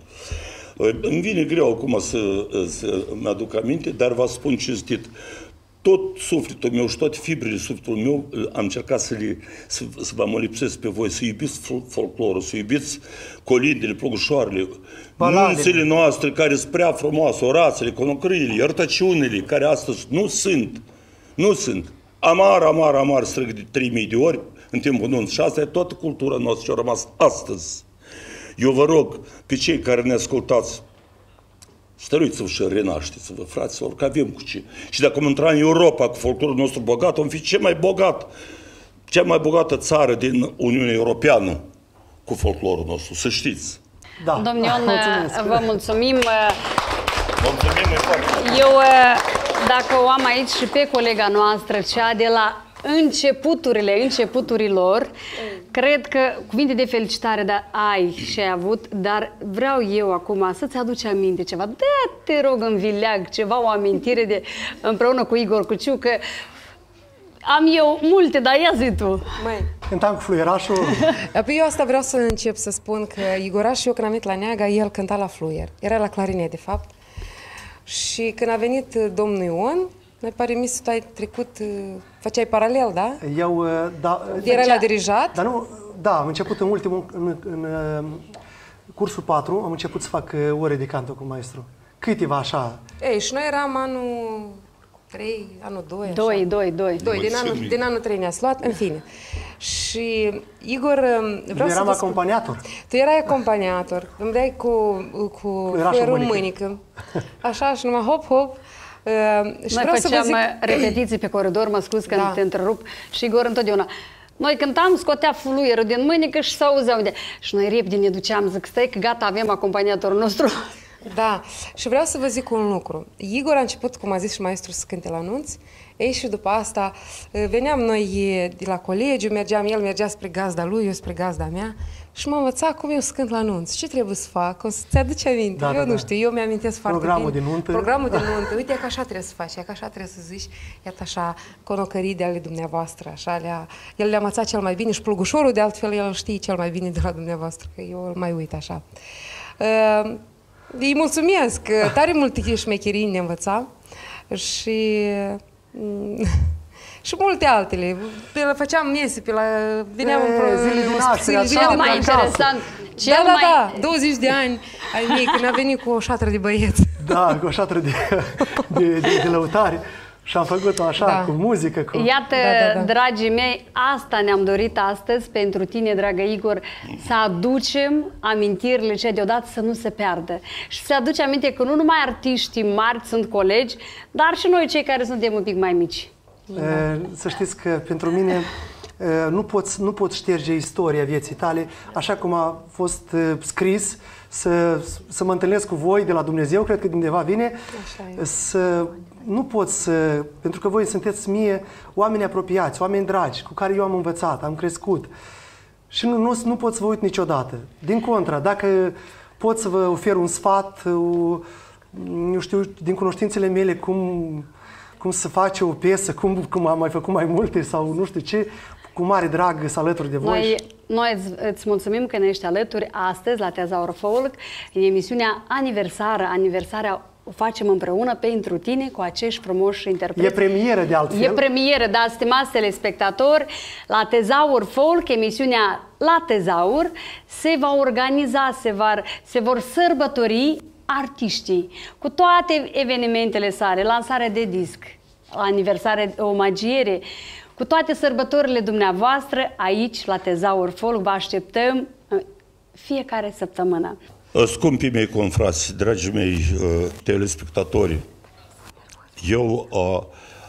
Îmi vine greu acum să, să-mi aduc aminte, dar vă spun cinstit. Tot sufletul meu și toate fibrele sufletului meu am încercat să, le, să, să vă mă lipsesc pe voi, să iubiți folclorul, să iubiți colindele, plăgușoarele, nunțele noastre care sunt prea frumoase, orațiile, conocrâile, iertăciunile, care astăzi nu sunt, nu sunt. Amar, amar, amar, strâng de trei mii de ori în timpul nunții. Și asta e toată cultura noastră ce a rămas astăzi. Eu vă rog pe cei care ne ascultați, stăruiți-vă și renașteți-vă, fraților, că avem cu ce. Și dacă am intrat în Europa cu folclorul nostru bogat, am fi cea mai bogat, cea mai bogată țară din Uniunea Europeană cu folclorul nostru, să știți. Da. Domnul Ion, vă mulțumim. Mulțumim Eu, dacă o am aici și pe colega noastră, cea de la începuturile începuturilor, cred că cuvinte de felicitare da, ai și ai avut, dar vreau eu acum să-ți aduci aminte ceva. Da, te rog în vileag ceva, o amintire de împreună cu Igor Cuciuc, că am eu multe, dar ia zi tu. Măi, cântam cu fluierașul. Păi eu asta vreau să încep să spun că Igoraș, eu când am venit la Neaga, el cânta la fluier. Era la clarinet, de fapt. Și când a venit domnul Ion, mi pare mi tu ai trecut, făceai paralel, da? Eu, da. Erai la dirijat? Dar nu, da, am început în ultimul, în, în, în cursul patru, am început să fac ore de canto cu maestru. Câteva așa. Ei, și noi eram anul trei, anul doi, așa. doi, doi, doi. doi, din anul, din anul trei ne-ați luat, în fine. Și, Igor, vreau să eram vă acompaniator. Spun. Tu erai acompaniator, îmi dai cu, cu fluierul în mânică. Așa, și numai hop, hop. Uh, și noi făceam zic... repetiții pe coridor, mă scuz că da. te întrerup, și Igor întotdeauna. Noi cântam, scotea fluierul din mânică și s-auzeau de... Și noi repede ne duceam, zic, stai că gata, avem acompaniatorul nostru. Da, și vreau să vă zic un lucru. Igor a început, cum a zis și maestru, să cânte la nunți. Ei, și după asta veneam noi de la colegiu, mergeam, el mergea spre gazda lui, eu spre gazda mea și m-a învățat cum eu să cânt la nunți. Ce trebuie să fac? O să-ți aduce aminte? Da, eu da, nu știu, eu mi-amintesc foarte Programul bine. De nuntă. Programul de nuntă. Uite, că așa trebuie să faci, că așa trebuie să zici. Iată așa, conocării de ale dumneavoastră, așa, le-a, el le-a învățat cel mai bine și plugușorul, de altfel, el știe cel mai bine de la dumneavoastră, că eu îl mai uit așa. Uh, îi mulțumesc, tare multe șmecherii ne învăța și... și multe altele. Pe la făceam mese, pe la... Veneam în zile din astea, cel mai interesant. Cel da, da, mai... da, douăzeci de ani ai mei, când a venit cu o șatră de băieți. Da, cu o șatră de, de, de, de lăutari. Și am făcut-o așa, da. Cu muzică. Cu... Iată, da, da, da. dragii mei, asta ne-am dorit astăzi pentru tine, dragă Igor, să aducem amintirile ce deodată să nu se piardă. Și să aduce aminte că nu numai artiștii mari sunt colegi, dar și noi cei care suntem un pic mai mici. E, să știți că pentru mine nu poți, nu poți șterge istoria vieții tale, așa cum a fost scris, să, să mă întâlnesc cu voi de la Dumnezeu, cred că undeva vine, să nu poți să, pentru că voi sunteți mie oameni apropiați, oameni dragi, cu care eu am învățat, am crescut și nu, nu, nu pot să vă uit niciodată. Din contra, dacă pot să vă ofer un sfat, nu știu, din cunoștințele mele, cum, cum să face o piesă, cum, cum am mai făcut mai multe sau nu știu ce, cu mare drag să alături de voi. Noi, noi îți, îți mulțumim că ne ești alături astăzi la Thesaur Folk, în emisiunea aniversară, aniversarea o facem împreună pentru tine cu acești frumoși interpreți. E premieră de altfel. E premieră, da, stimați telespectatori, la Thesaur Folk, emisiunea la Thesaur, se va organiza, se, va, se vor sărbători artiștii cu toate evenimentele sale, lansare de disc, aniversare, omagiere, cu toate sărbătorile dumneavoastră aici la Thesaur Folk. Vă așteptăm fiecare săptămână. Scumpii mei confrați, dragii mei uh, telespectatori, eu uh,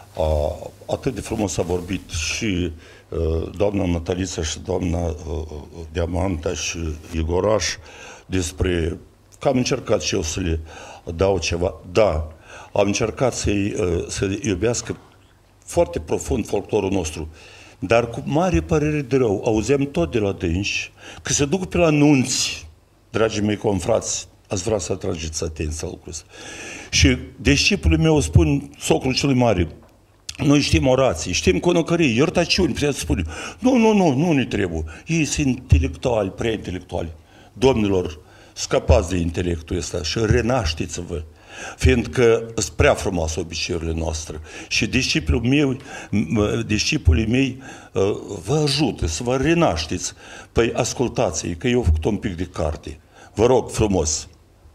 uh, atât de frumos a vorbit și uh, doamna Natalița și doamna uh, Diamanta și Igoraș despre că am încercat și eu să le dau ceva. Da, am încercat să-i uh, să iubească foarte profund folclorul nostru, dar cu mare părere de rău. Auzeam tot de la dânși că se duc pe la nunți, dragii mei confrați, ați vrea să atrageți atenția lucrul ăsta. Și disciplul meu spun, socrul cel mare, noi știm orații, știm conocării, iertaciuni, puteți spune, nu, nu, nu, nu ne trebuie. Ei sunt intelectuali, prea intelectuali. Domnilor, scăpați de intelectul ăsta și renașteți-vă, fiindcă sunt prea frumoase obiceiurile noastre. Și disciplul meu, disciplii mei vă ajută să vă renașteți. Păi ascultați-i, că eu am făcut un pic de carte. Vă rog frumos.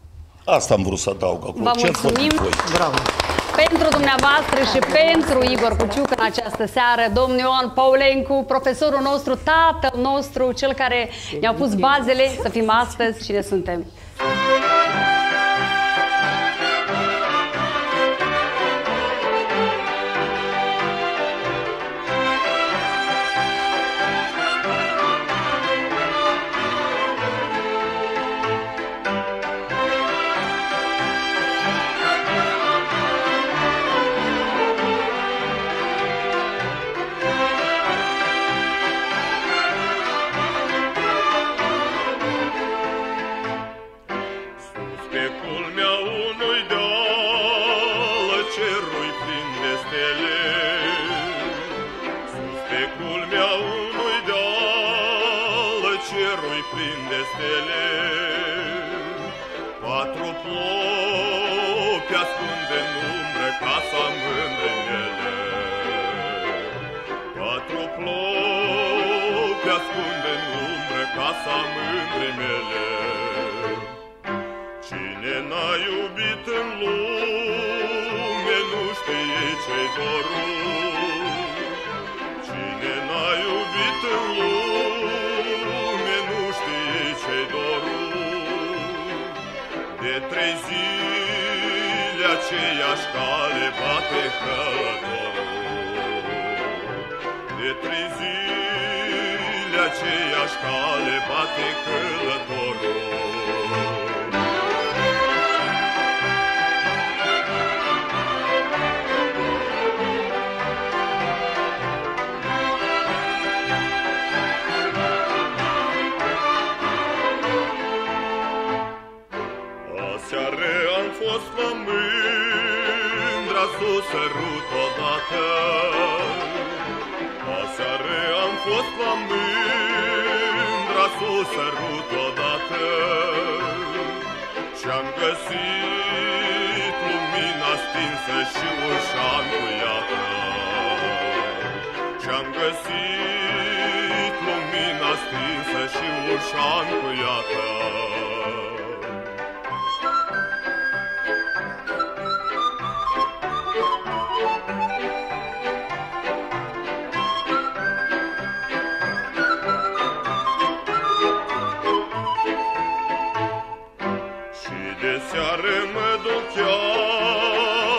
Asta am vrut să adaug acum. Vă mulțumim. Bravo. Pentru dumneavoastră și pentru Igor Cuciuc în această seară, domnul Ioan Paulencu, profesorul nostru, tatăl nostru, cel care ne-a pus bazele să fim astăzi cine suntem.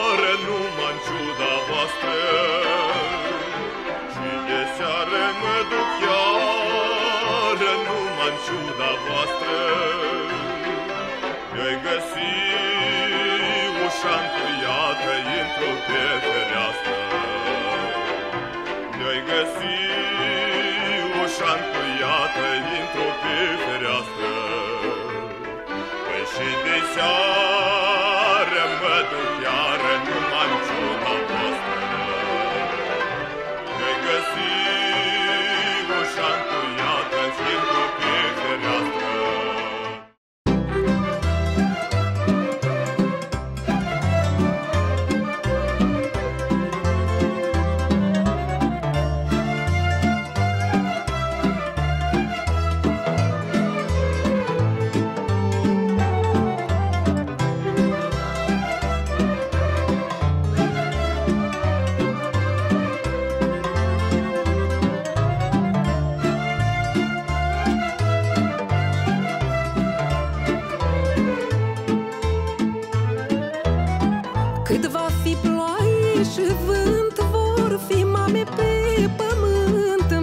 Mă duc fiară numai în ciuda voastră. Mi-ai găsit ușa încuiată, intru pe fereastră. Mi-ai găsit ușa încuiată, intru pe fereastră. Păi și de seară mă duc iară numai în ciuda voastră. Mi-ai găsit ușa încuiată, intru pe fereastră. Cât va fi ploaie și vânt, vor fi mame pe pământ,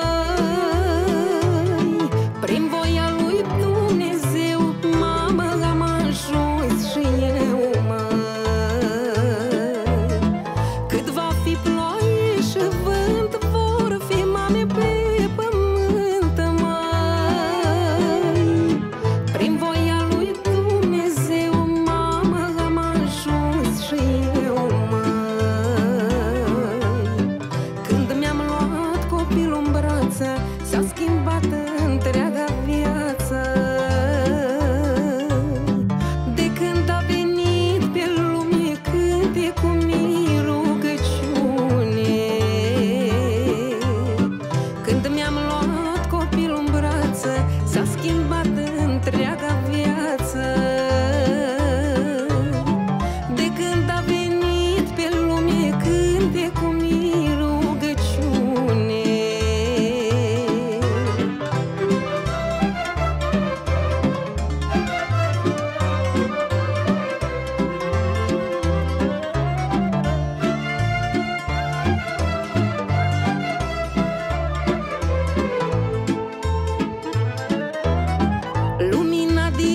măi. Prin voia lui Dumnezeu, mamă, am ajuns și eu, măi. Cât va fi ploaie și vânt, vor fi mame pe pământ, măi. Prin voia lui Dumnezeu, mamă, am ajuns și eu, măi. Când mi-am luat copilul în brață, s-a schimbat întreaga viață. De când a venit pe lume, cânte cu mii rugăciune. Când mi-am luat copilul în brață, s-a schimbat întreaga viață. De când a venit pe lume, cânte cu mii rugăciune. Lumina din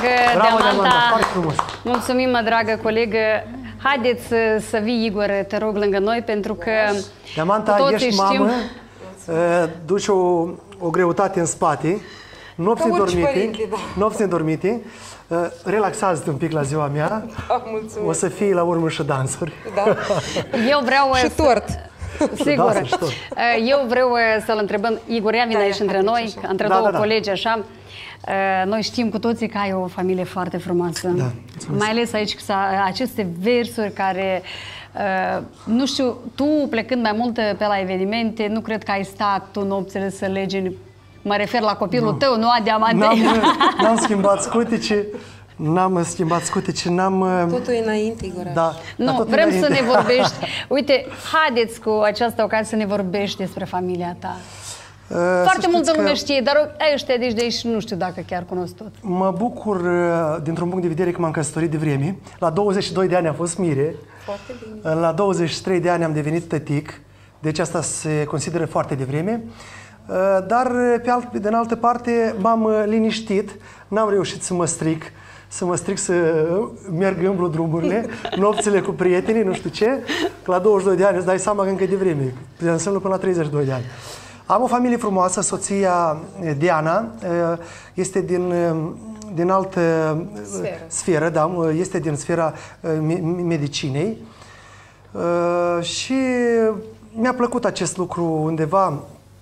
Bravo, Diamanta. Diamanta, foarte frumos. Mulțumim, mă, dragă colegă. Haideți să, să vii, Igor, te rog, lângă noi, pentru că Diamanta, toți ești știm... mamă, uh, duci o, o greutate în spate, nopți nedormite, da. nopți nedormite. Uh, relaxează-te un pic la ziua mea. Da, mulțumesc. O să fii la urmă și dansuri. Da. Eu vreau și să... tort. Sigur. Da, și tort. Eu vreau să-l întrebăm, Igor, ia vine Da, aici ia, între noi, așa. între Da, două da, da. colegi, așa. Noi știm cu toții că ai o familie foarte frumoasă. Da, mai ales aici cu aceste versuri care, nu știu, tu plecând mai mult pe la evenimente, nu cred că ai stat tu nopțile să legi, mă refer la copilul Nu. tău, nu a Diamantei. N-am schimbat scutice, n-am schimbat scutice, n-am... Totul e înainte, Igor. Da, Nu, totul vrem înainte. să ne vorbești. Uite, haideți cu această ocazie să ne vorbești despre familia ta. Uh, Foarte multă lume că știe, dar ăștia de aici, de aici nu știu dacă chiar cunosc tot. mă bucur, uh, dintr-un punct de vedere, că m-am căsătorit de vreme. La douăzeci și doi de ani am fost mire. Foarte bine. La douăzeci și trei de ani am devenit tătic, deci asta se consideră foarte devreme. Uh, Dar, pe alt, din altă parte, m-am uh, liniștit, n-am reușit să mă stric, să mă stric să merg îmblu drumurile, nopțile cu prietenii, nu știu ce. La douăzeci și doi de ani îți dai seama că încă e devreme, înseamnă până la treizeci și doi de ani. Am o familie frumoasă, soția Diana este din, din altă Sferă. sferă, da, este din sfera medicinei și mi-a plăcut acest lucru undeva,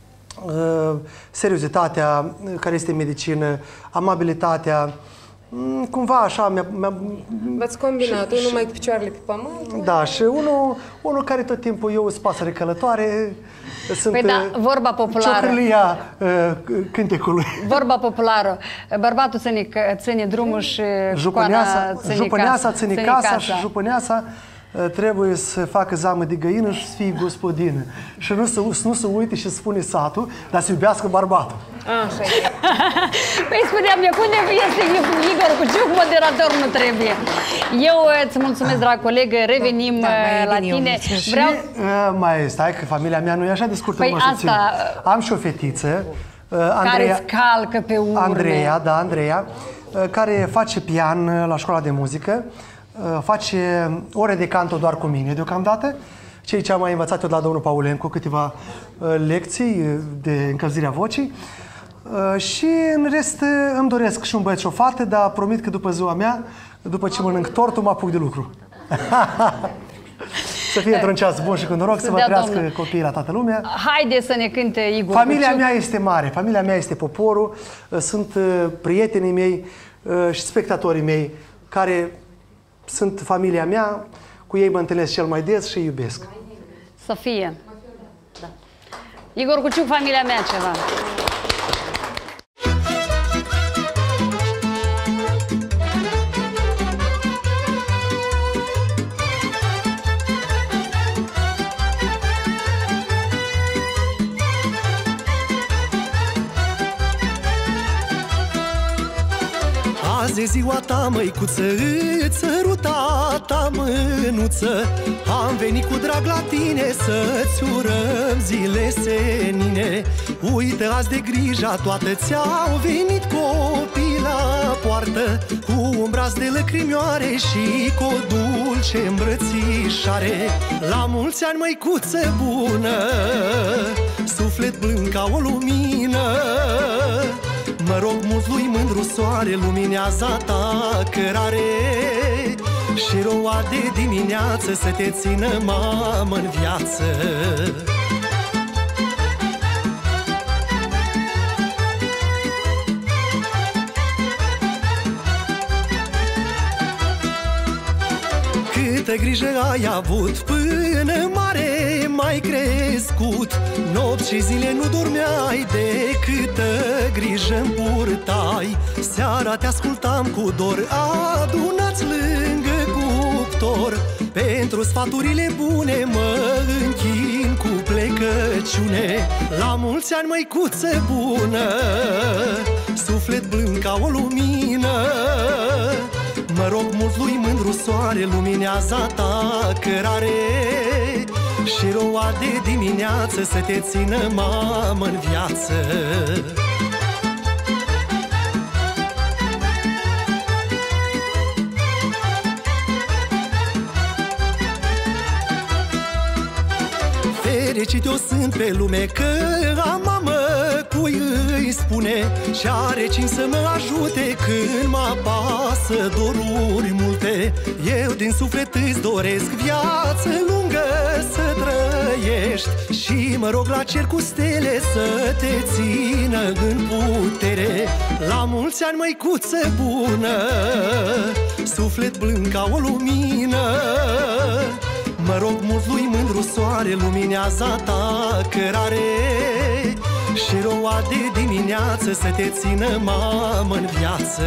seriozitatea care este medicină, amabilitatea, cumva așa mi-a... mi-a V-ați combinat, și, unul mai cu picioarele pe pământ. Da, și unul, unul care tot timpul eu sunt pasăre călătoare, sunt Păi da, vorba populară. ciocârlia uh, cântecului. Vorba populară. Bărbatul ține, ține drumul și Jupâneasa, ține jupâneasa casa, ține casa și jupâneasa uh, trebuie să facă zamă de găină și să fie gospodină. Și nu să, nu să uite și să spune satul, dar să iubească bărbatul. Așa e. Păi spuneam eu, unde este Igor Cuciuc, moderator nu trebuie. Eu îți mulțumesc, drag colegă, revenim Da, mai la bine, eu tine. mulțumesc. Vreau... Și, uh, mai stai, că familia mea nu e așa de scurtă. Păi numai să țin. asta- Am și o fetiță, uh, Care Andreea, îți calcă pe urme. Andreea, da, Andreea, uh, care face pian uh, la școala de muzică, uh, face ore de canto doar cu mine deocamdată. Cei ce am mai învățat eu de la domnul Paulencu, câteva uh, lecții uh, de încălzire a vocii. Uh, și în rest uh, îmi doresc și un băiat și o fată, dar promit că după ziua mea, după ce mănânc tortul, mă apuc de lucru. Să fie într-un ceas bun și cu noroc, să, să vă dea trăiască Domnul. copiii la toată lumea. Haide să ne cânte Igor Familia Cuciuc. mea este mare, familia mea este poporul, sunt uh, prietenii mei uh, și spectatorii mei care sunt familia mea, cu ei mă întâlnesc cel mai des și îi iubesc. Să fie. Da. Igor Cuciuc, familia mea ceva. Azi e ziua ta, măicuță, îți săruta ta mânuță. Am venit cu drag la tine să-ți urăm zile senine. Uite, azi de grija toată ți-au venit copii la poartă, cu un braț de lăcrimioare și cu o dulce îmbrățișare. La mulți ani, măicuță bună, suflet blând ca o lumină. Mă rog mult lui mândru soare, lumineaza ta cărare, și roa de dimineață să te țină, mamă, în viață. Câtă grijă ai avut, până mare mai crescut. Nopți și zile nu dormeai, de câtă grijă-mi purtai. Seara te ascultam cu dor, adunați lângă cuptor. Pentru sfaturile bune mă închin cu plecăciune. La mulți ani, măicuță bună, suflet blând ca o lumină. Mă rog mult lui mândru soare, lumineaza ta cărare, și roa de dimineață să te țină, mamă, în viață. fericit eu sunt pe lume, că am mamă cui îi spune și are cine să mă ajute când mă apasă doruri multe. Eu din suflet îți doresc viață lungă să trăiești și mă rog la cer cu stele să te țină în putere. La mulți ani, măicuță bună, suflet blând ca o lumină. Mă rog mult lui mândru soare, lumineaza ta cărare și roa de dimineață să te țină mamă în viață.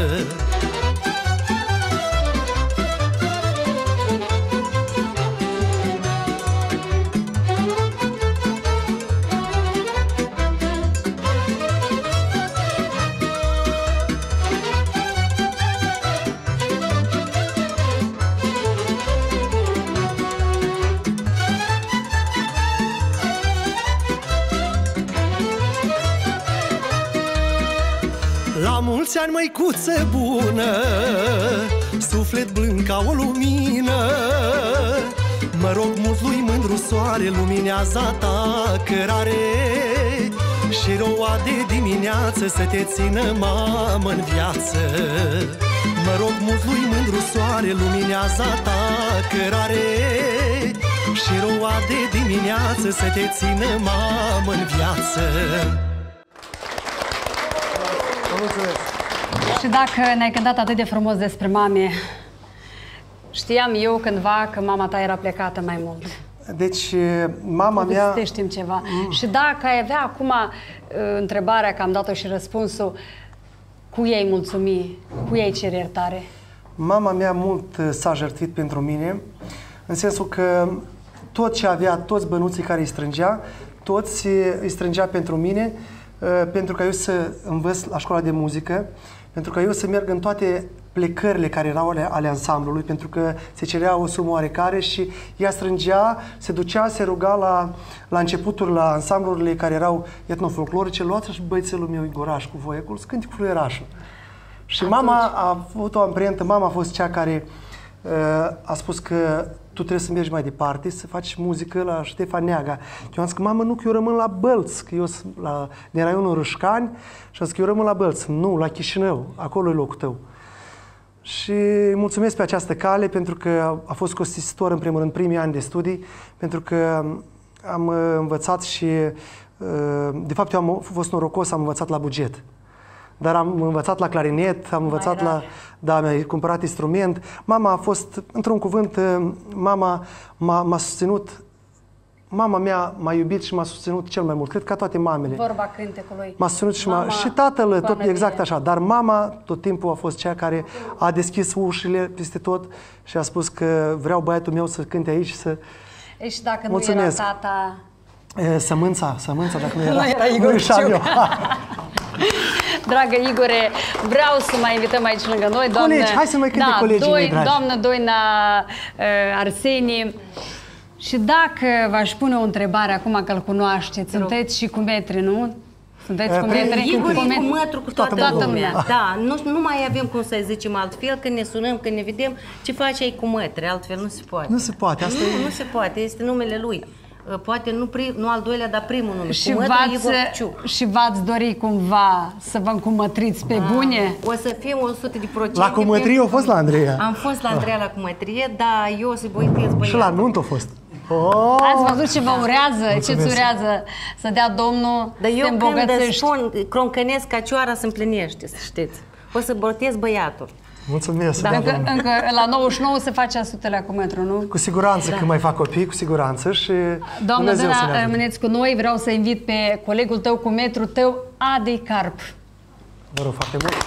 La mulți ani, măicuță bună, suflet blând ca o lumină. Mă rog mult lui mândru soare, lumineaza ta cărare și roa de dimineață să te țină mamă în viață. Mă rog mult lui mândru soare, lumineaza ta cărare și roa de dimineață să te țină mamă în viață. Și dacă ne-ai cântat atât de frumos despre mame, știam eu cândva că mama ta era plecată mai mult. Deci, mama mea... Povestește-mi ceva. Mm. Și dacă ai avea acum întrebarea, că am dat-o și răspunsul, cui ai mulțumi, cui ai cere iertare? Mama mea mult s-a jertfit pentru mine, în sensul că tot ce avea, toți bănuții care îi strângea, toți îi strângea pentru mine, pentru ca eu să învăț la școala de muzică, pentru ca eu să merg în toate plecările care erau ale, ale ansamblului, pentru că se cerea o sumă oarecare și ea strângea, se ducea, se ruga la, la începuturi, la ansamblurile care erau etnofolclorice, luați și băiețelul meu Igoraș cu voi, acolo, scânti cu fluierașul. Și Atunci... mama a avut o amprentă, mama a fost cea care uh, a spus că tu trebuie să mergi mai departe, să faci muzică la Ștefan Neaga. Eu am zis că, mamă, nu, că eu rămân la Bălț, că eu sunt la, din raionul Râșcani și am zis că eu rămân la Bălț. Nu, la Chișinău, acolo e locul tău. Și îi mulțumesc pe această cale, pentru că a fost costisitor, în primul rând, primii ani de studii, pentru că am învățat și, de fapt, eu am fost norocos, am învățat la buget. Dar am învățat la clarinet, am învățat la... Da, mi-a cumpărat instrument. Mama a fost, într-un cuvânt, mama m-a susținut, mama mea m-a iubit și m-a susținut cel mai mult. Cred că toate mamele. Vorba cântecului. M-a susținut și, mama, și tatăl, tot exact așa. Dar mama tot timpul a fost cea care a deschis ușile peste tot și a spus că vreau băiatul meu să cânte aici și să... E, și dacă mulțumesc. Nu era tata... E, sămânța, sămânța, dacă nu era... Nu era Igor Ciuc. Dragă Igore, vreau să mai invităm aici lângă noi, doamnă... Colegi, hai să mai cânte da, colegii doi, mei dragi. Doamnă Doina uh, Arsenie. Și dacă v-aș pune o întrebare acum că îl cunoașteți, sunteți și cu metri, nu? Sunteți cu metri? Igor e met... cu mătru cu toată, toată lumea. lumea. Da, nu, nu mai avem cum să zicem altfel, când ne sunăm, când ne vedem, ce face ai cu mătri, altfel nu se poate. Nu se poate, asta nu, e... Nu se poate, este numele lui. Poate nu, prim, nu al doilea, dar primul nume. Și v-ați, și v-ați dori cumva să vă încumătriți pe A, bune? O să fim o sută de procente. La cumătrie au fost la Andreea. Am fost la Andreea la cumătrie, dar eu o să băitez băiatul. Și la nunt a fost. Oh! Ați văzut ce vă urează? Ce-ți urează? Să dea Domnul, dar să eu te îmbogățești. când spun, croncănesc ca cioara se împlinește, să știți. O să botez băiatul. Mulțumesc. Dar încă, încă la nouăzeci și nouă se face a sutelea cu metru, nu? Cu siguranță, da. Când mai fac copii, cu siguranță și Doamna Dana, rămâneți cu noi. Vreau să invit pe colegul tău cu metru tău, Adi Carp. Vă rog foarte mult.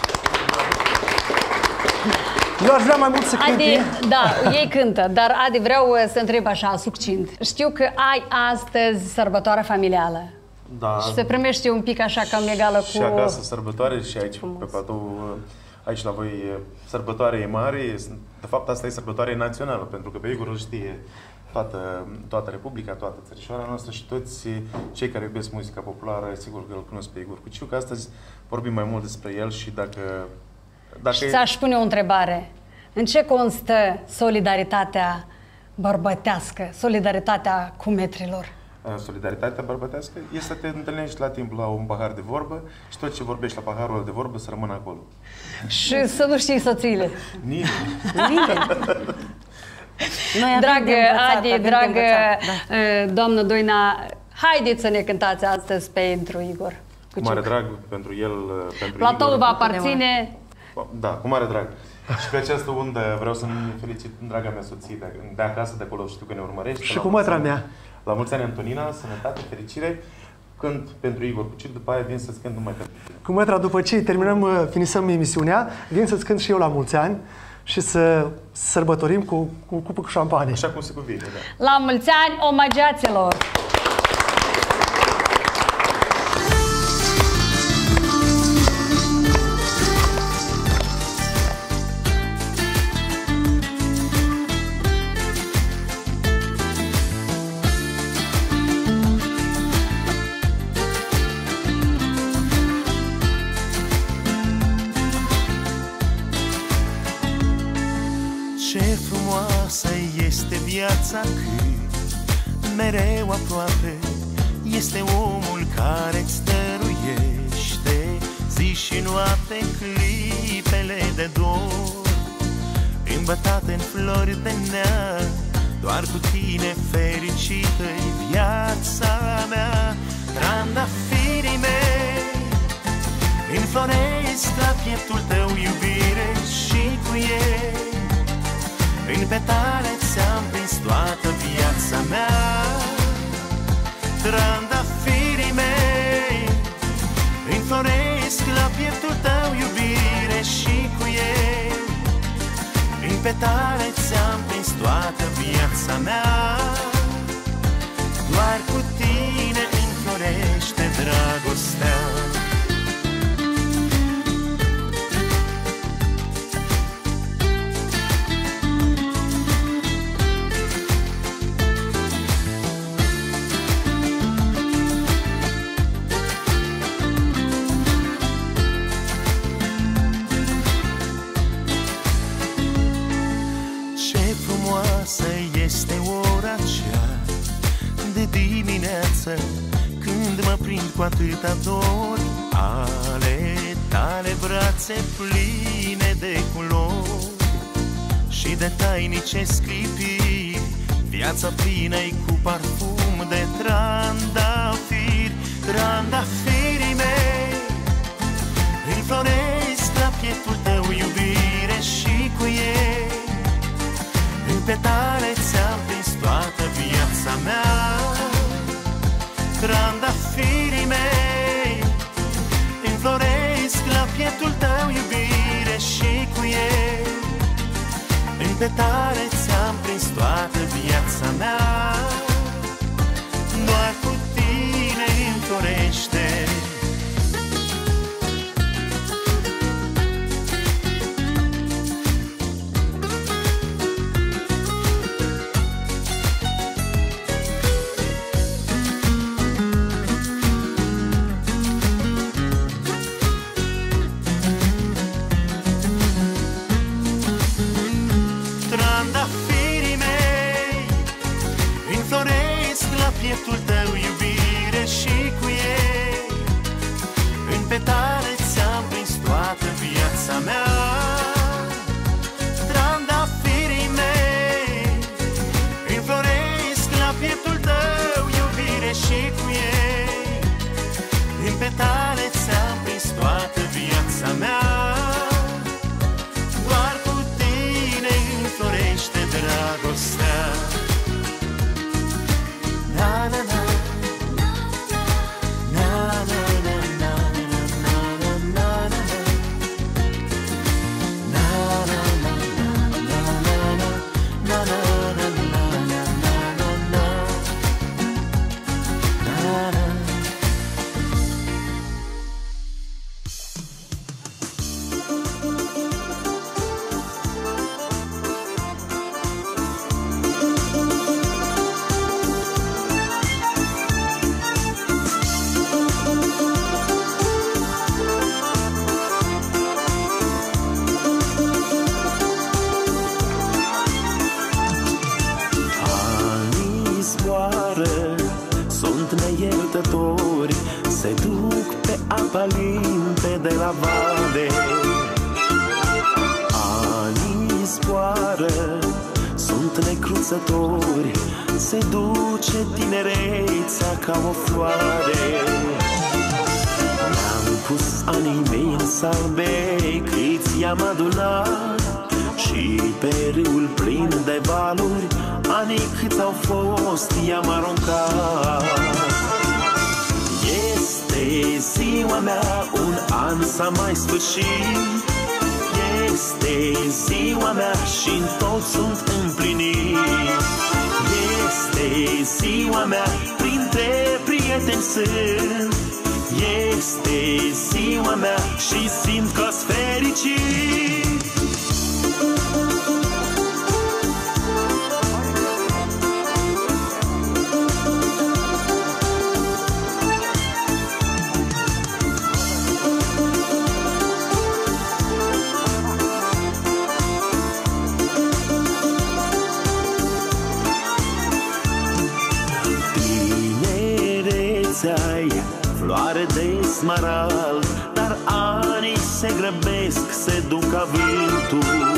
Eu aș vrea mai mult să cânte. Adi, da, ei cântă, dar Adi, vreau să întreb așa, succint. Știu că ai astăzi sărbătoarea familială. Da. Și se primește un pic așa cam egală cu... Și acasă sărbătoare și aici frumos. Pe platou, aici la voi sărbătoare e mare. De fapt asta e sărbătoare națională, pentru că pe Igor îl știe toată, toată Republica, toată țărișoara noastră și toți cei care iubesc muzica populară, sigur că îl cunosc pe Igor Cuciu, că astăzi vorbim mai mult despre el și dacă... dacă și ți-aș pune o întrebare. În ce constă solidaritatea bărbătească, solidaritatea cu metrilor? solidaritatea bărbătească e să te întâlnești la timp la un pahar de vorbă și tot ce vorbești la paharul de vorbă să rămână acolo. Și să nu știi soțiile. Nimeni. Dragă Adi, dragă da. doamnă Doina, haideți să ne cântați astăzi pentru Igor. Cu mare drag pentru el, pentru Platoul Igor. va aparține. Da, cu mare drag. Și pe această undă vreau să-mi felicit draga mea soție de, de acasă, de acolo știu că ne urmărește. Și cu mătra mea. La mulți ani, Antonina, sănătate, fericire. Cânt pentru Igor Cucic, după aia vin să-ți cânt numai pentru tine. Cu mătra, după ce terminăm, finisăm emisiunea, vin să-ți cânt și eu la mulți ani și să sărbătorim cu, cu cupă cu șampanie. Așa cum se cuvine, da. La mulți ani, omagiaților! Viața cât mereu aproape este omul care îți dăruiește zi și noapte clipele de dor, îmbătate în flori de neam. Doar cu tine fericită-i viața mea. Trandafirii mei înfloresc la pieptul tău, iubire, și cu ei în petale ți-am prins toată viața mea. Trandafirii mei înfloresc la pieptul tău, iubire, și cu ei în petale ți-am prins toată viața mea. Doar cu tine înflorește dragostea. Este ora aceea de dimineață când mă prind cu atâta dor, ale tale brațe pline de culori și de tainice sclipiri, viața plină-i cu parfum de trandafiri. Trandafirii mei înfloresc la pieptul tău, iubire, și cu ei în petale ți-am prins toată viața mea. Trandafirii mei înfloresc la pieptul tău, iubire, și cu ei în petale ți-am prins toată viața mea. Doar cu tine înflorește. Pieptul tău, iubire, și cu ei în petale ți-am prins toată viața mea. Trandafirii mei înfloresc la pieptul tău, iubire, și cu ei în petale ți-am prins toată viața mea. Doar cu tine înflorește dragostea. Na na na zboară, sunt necruțători, se duce tinerețea ca o floare. Mi-am pus anii mei în salbe, câți i-am adunat, și pe râul plin de valuri, anii câți au fost i-am aruncat. Este ziua mea, un an s-a mai sfârșit, este ziua mea și-n tot sunt împlinit. Este ziua mea, printre prieteni sunt, este ziua mea și simt că-s fericit. Floare de smarald, dar anii se grăbesc, se duc ca vântul.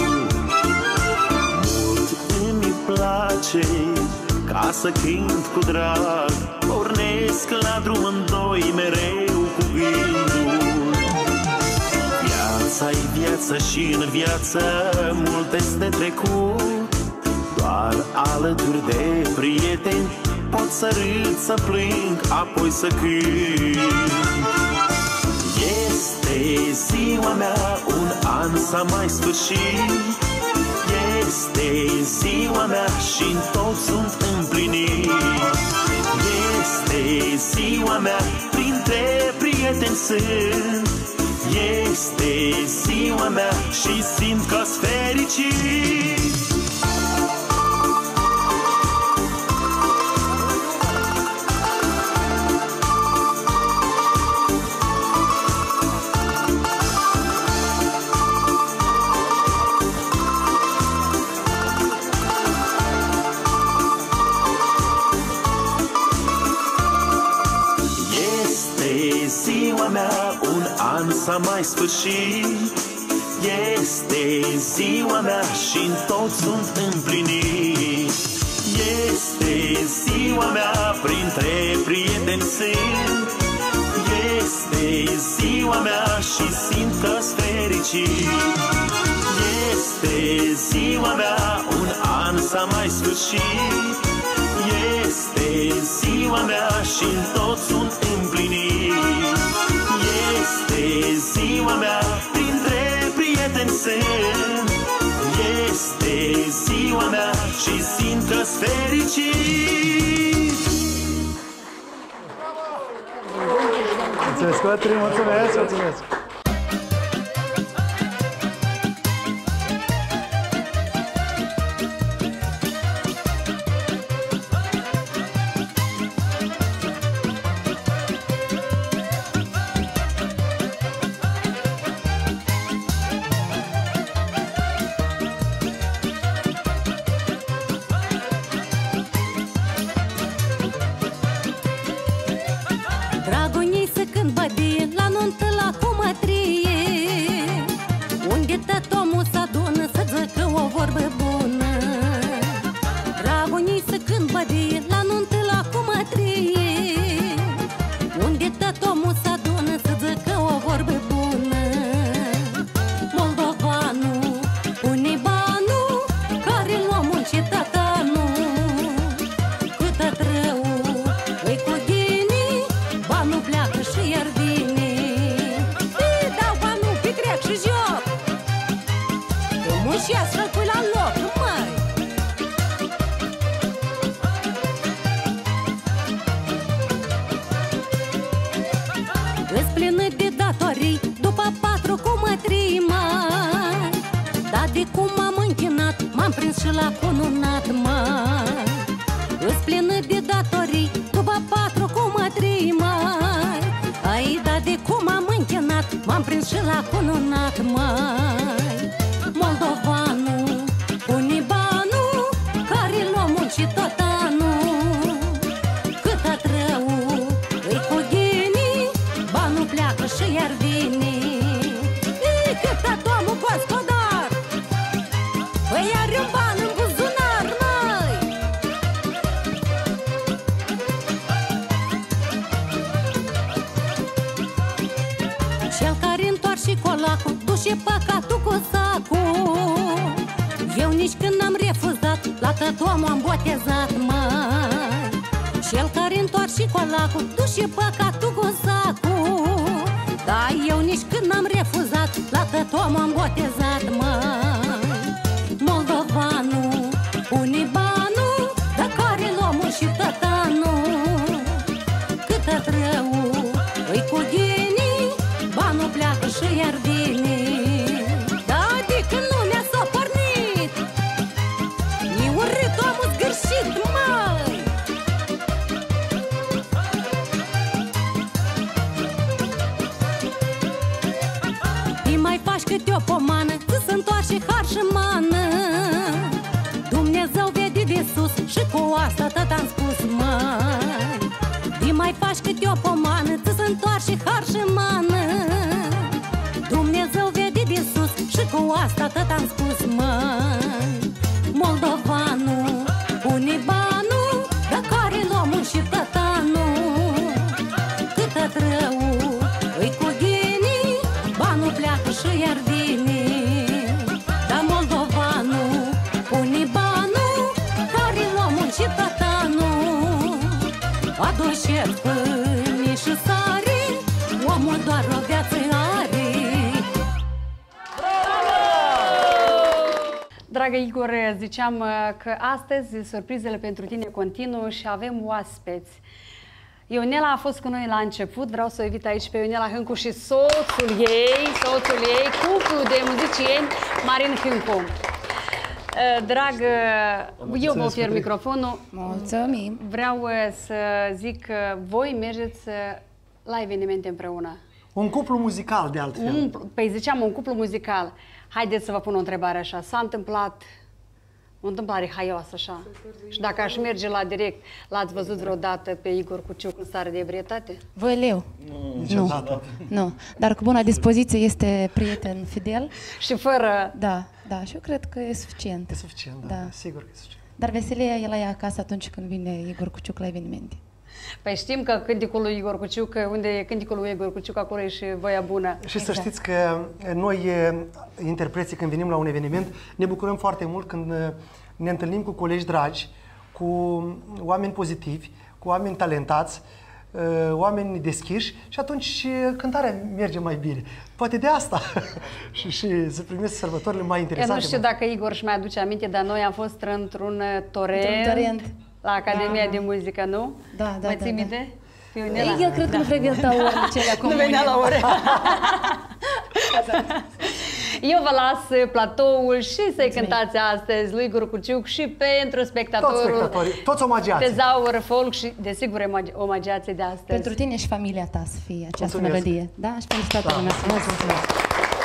Mult îmi place ca să cânt cu drag, pornesc la drum în doi mereu cu gândul. Viața-i viață și în viață mult este trecut, doar alături de prieteni pot să râd, să plâng, apoi să cânt. Este ziua mea, un an s-a mai sfârșit, este ziua mea și-n tot sunt împlinit. Este ziua mea, printre prieteni sunt, este ziua mea și simt că-s fericit. S-a mai sfârșit, este ziua mea și-n tot sunt împlinit. Este ziua mea, printre prieteni sunt, este ziua mea și simt că-s fericit. Este ziua mea, un an s-a mai sfârșit, este ziua mea și-n tot sunt împlinit. Este ziua mea, printre prieteni sunt, este ziua mea și simt că-s fericit. Mulțumesc, Cătălin, mulțumesc, mulțumesc. Păi are un și păcatul cu sacul. Eu nici când n-am refuzat, la tătoamă am botezat, măi. Cel care întoarce și colacul, tu și păcatul cu sacul. Da, eu nici când n-am refuzat, la tătoamă am botezat, măi. Moldovanul, unibanul, de care l-omul și tătanul. Câtă trău îi cu ghinii, banul pleacă și iar vine. Da, adică nu ne-a s-o pornit, ni urât omul zgârșit, măi. Îi mai faci câte o pomană, ți se întoarce har și mană. Dumnezeu vede de sus și cu asta tot am spus, măi. Îi mai faci câte o pomană, ți se întoarce har și mană. Dumnezeu vede de sus și cu asta tot am spus, măi. Moldovanul, unibanul, de care l-omul și tătanul. Câtă trău îi cu ghinii, banul pleacă și iar vine. Dar moldovanul, unibanul, care l-omul și tătanul. Aduce pâine și sare, omul doar o viață are. Dragă Igor, ziceam că astăzi surprizele pentru tine continuă și avem oaspeți. Ionela a fost cu noi la început, vreau să o invit aici pe Ionela Hâncu și soțul ei, soțul ei, cuplu de muzicieni, Marin Hâncu. Dragă, eu vă ofer microfonul. Mulțumim. Vreau să zic că voi mergeți la evenimente împreună. Un cuplu muzical, de altfel. Un, păi ziceam, un cuplu muzical. Haideți să vă pun o întrebare așa. S-a întâmplat o întâmplare haioasă așa? Și dacă aș merge la direct, l-ați văzut vreodată pe Igor Cuciuc în stare de ebrietate? Văleu. Nu, niciodată. Nu, nu. Dar cu bună dispoziție, este prieten fidel. Și fără... Da, da, și eu cred că e suficient. E suficient, da, da. Sigur că e suficient. Dar veselia e la ea acasă atunci când vine Igor Cuciuc la evenimente. Păi știm că cântecul lui Igor Cuciuc, unde e cântecul lui Igor Cuciuc, acolo e și voia bună. Și exact. Să știți că noi, interpreții, când venim la un eveniment, ne bucurăm foarte mult când ne întâlnim cu colegi dragi, cu oameni pozitivi, cu oameni talentați, oameni deschiși și atunci cântarea merge mai bine. Poate de asta și, și să primesc sărbătorile mai interesante. Eu nu știu dacă Igor își mai aduce aminte, dar noi am fost într-un torent, torent. La Academia da. de Muzică, nu? Da, da, Mă ții da, minte? Da. El cred că nu frecventa ore cele Nu venea la ore. Eu vă las platoul și să-i cântați astăzi lui Igor Cuciuc și pentru spectatorul toți, toți omagiații. Tezaur Folk și, desigur, omagiații de astăzi. Pentru tine și familia ta să fie această mulțumesc. melodie. Da? Și pentru toată da. lumea. Mulțumesc.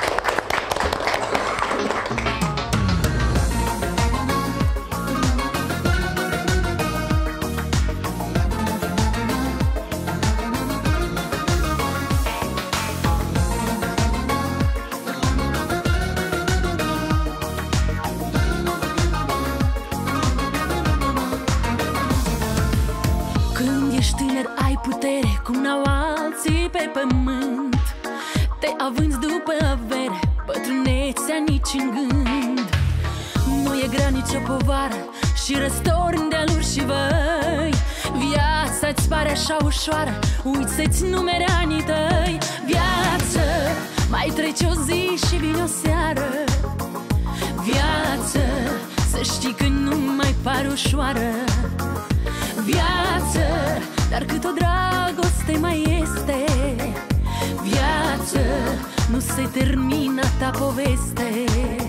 Cum n-au alții pe pământ, te avânți după avere, bătrânețea nici în gând. Nu e grea nicio povară și răstori în dealuri și văi. Viața-ți pare așa ușoară, uiți să-ți numere anii tăi. Viață, mai trece o zi și vine o seară. Viață, să știi că nu mai pare ușoară. Viață, dar cât o dragoste mai este. Viață, nu se termină ta poveste.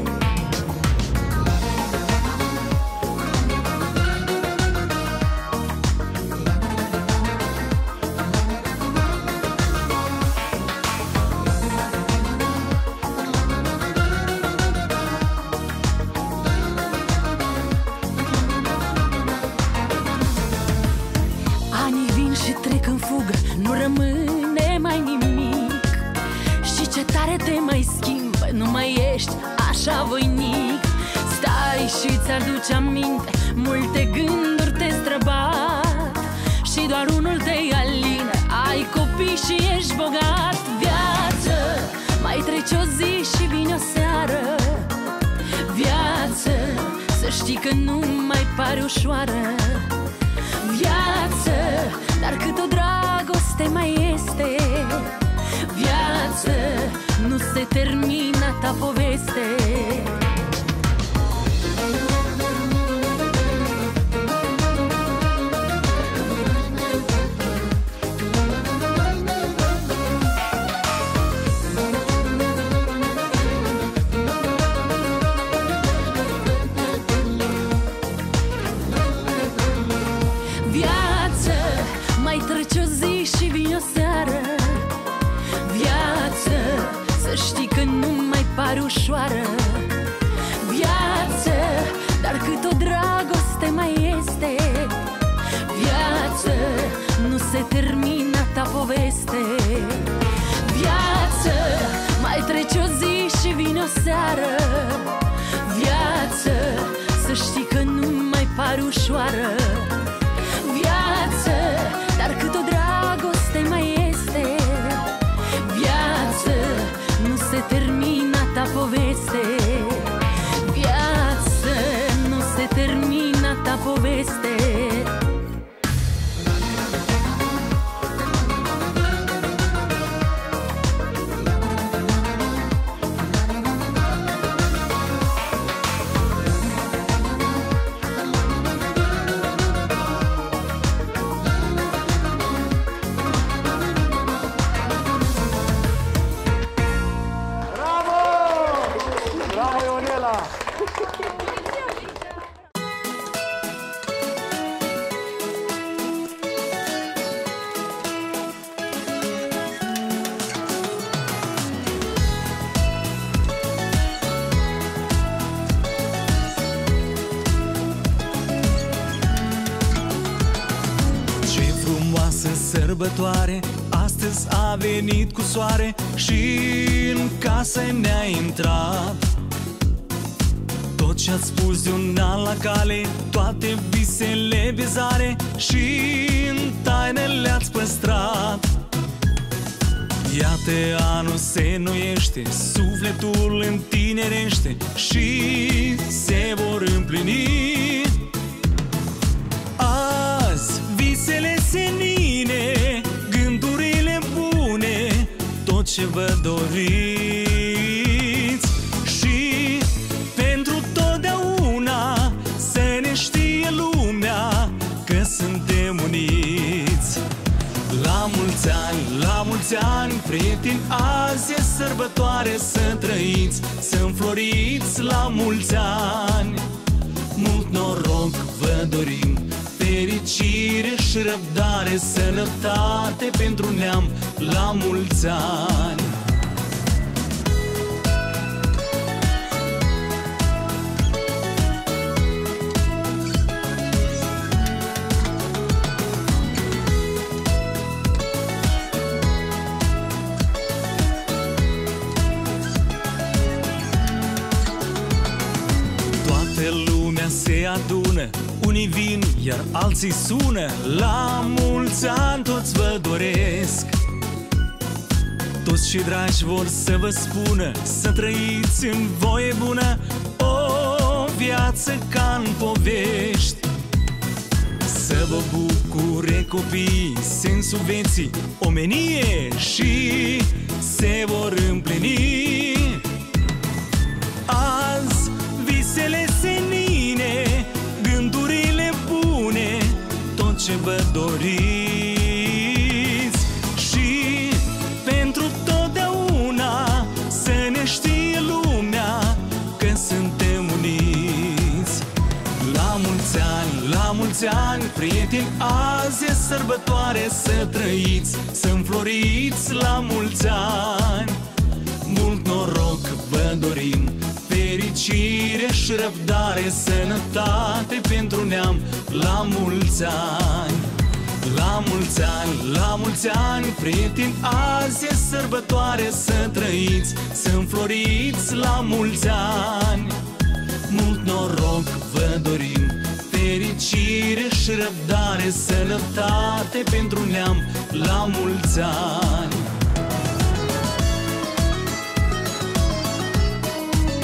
Nu rămâne mai nimic. Și ce tare te mai schimbă, nu mai ești așa voinic. Stai și ți-aduce aminte, multe gânduri te străbat și doar unul te alină, ai copii și ești bogat. Viață, mai trece o zi și vine ușoară. Viață, să știi că nu mai pare ușoară. Viață, dar cât o dragoste mai este. Viață, nu se termină ta poveste. Viață, mai trece o zi și vine o seară. Viață, să știi că nu mai pare ușoară. Viață, dar cât o dragoste mai este. Viață, nu se termină ta poveste. Viață, mai trece o zi și vine o seară. Viață, să știi că nu mai pare ușoară. Viață, dar cât o dragoste mai este. Viață, nu se termină ta poveste. Viață, nu se termină ta poveste. Sărbătoare, astăzi a venit cu soare și în casă ne-a intrat. Tot ce-ați spus de un an la cale, toate visele bizare și în taine le-ați păstrat. Iată anul se înnoiește, sufletul întinerește și se vor împlini. Azi visele senine, gândurile bune, tot ce vă doriți. Și pentru totdeauna să ne știe lumea că suntem uniți. La mulți ani, la mulți ani, prieteni, azi e sărbătoare, să trăiți, să înfloriți la mulți ani. Mult noroc vă dorim, fericire și răbdare, sănătate pentru neam, la mulți ani. Se adună, unii vin, iar alții sună. La mulți ani toți vă doresc. Toți cei dragi vor să vă spună să trăiți în voie bună o viață ca în povești. Să vă bucure copiii, sensul vieții, omenie și se vor împlini. Azi visele senine, gândurile bune, tot ce vă doriți. Și pentru totdeauna să ne știe lumea că suntem uniți. La mulți ani, la mulți ani, prieteni, azi e sărbătoare, să trăiți, să înfloriți la mulți ani. Mult noroc vă dorim, fericire și răbdare, sănătate pentru neam, la mulți ani. La mulți ani, la mulți ani, prieteni, azi e sărbătoare, să trăiți, să înfloriți la mulți ani. Mult noroc vă dorim, fericire și răbdare, sănătate pentru neam, la mulți ani.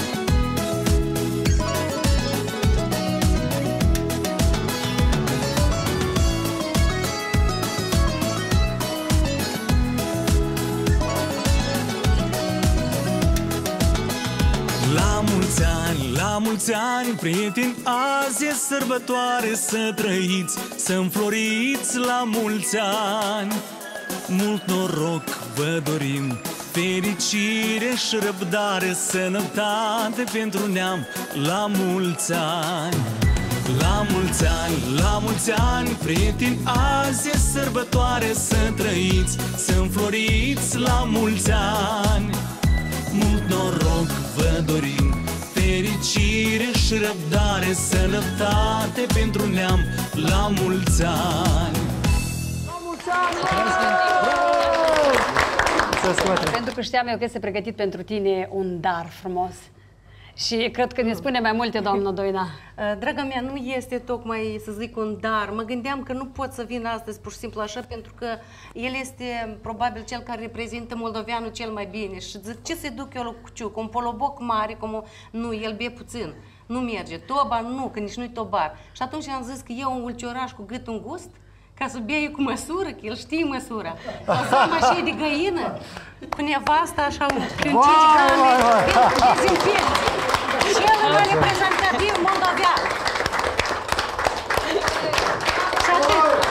mulți ani, prieteni, azi e sărbătoare, să trăiți, să înfloriți la mulți ani. Mult noroc vă dorim, fericire și răbdare, sănătate pentru neam, la mulți ani. La mulți ani, la mulți ani, prieteni, azi e sărbătoare, să trăiți, să înfloriți la mulți ani. Mult noroc vă dorim, fericire și răbdare, sănătate pentru neam, la mulți ani. La mulți ani! Pentru că știam eu că este pregătit pentru tine un dar frumos. Și cred că ne spune mai multe, doamnă Doina. Draga mea, nu este tocmai, să zic, un dar. Mă gândeam că nu pot să vin astăzi pur și simplu așa, pentru că el este probabil cel care reprezintă moldoveanul cel mai bine. Și zic, ce să-i duc eu la Cuciuc? Un poloboc mare, cum o... nu, el bie puțin. Nu merge. Toba nu, că nici nu-i tobar. Și atunci am zis că eu un ulcioraș cu gât îngust, ca să bea eu cu măsură, că el știe măsura. O să am așa de găină, pe nevasta, așa, un cinci grame, pentru dezinfecție. Cel mai reprezentativ moldovean. Și atât.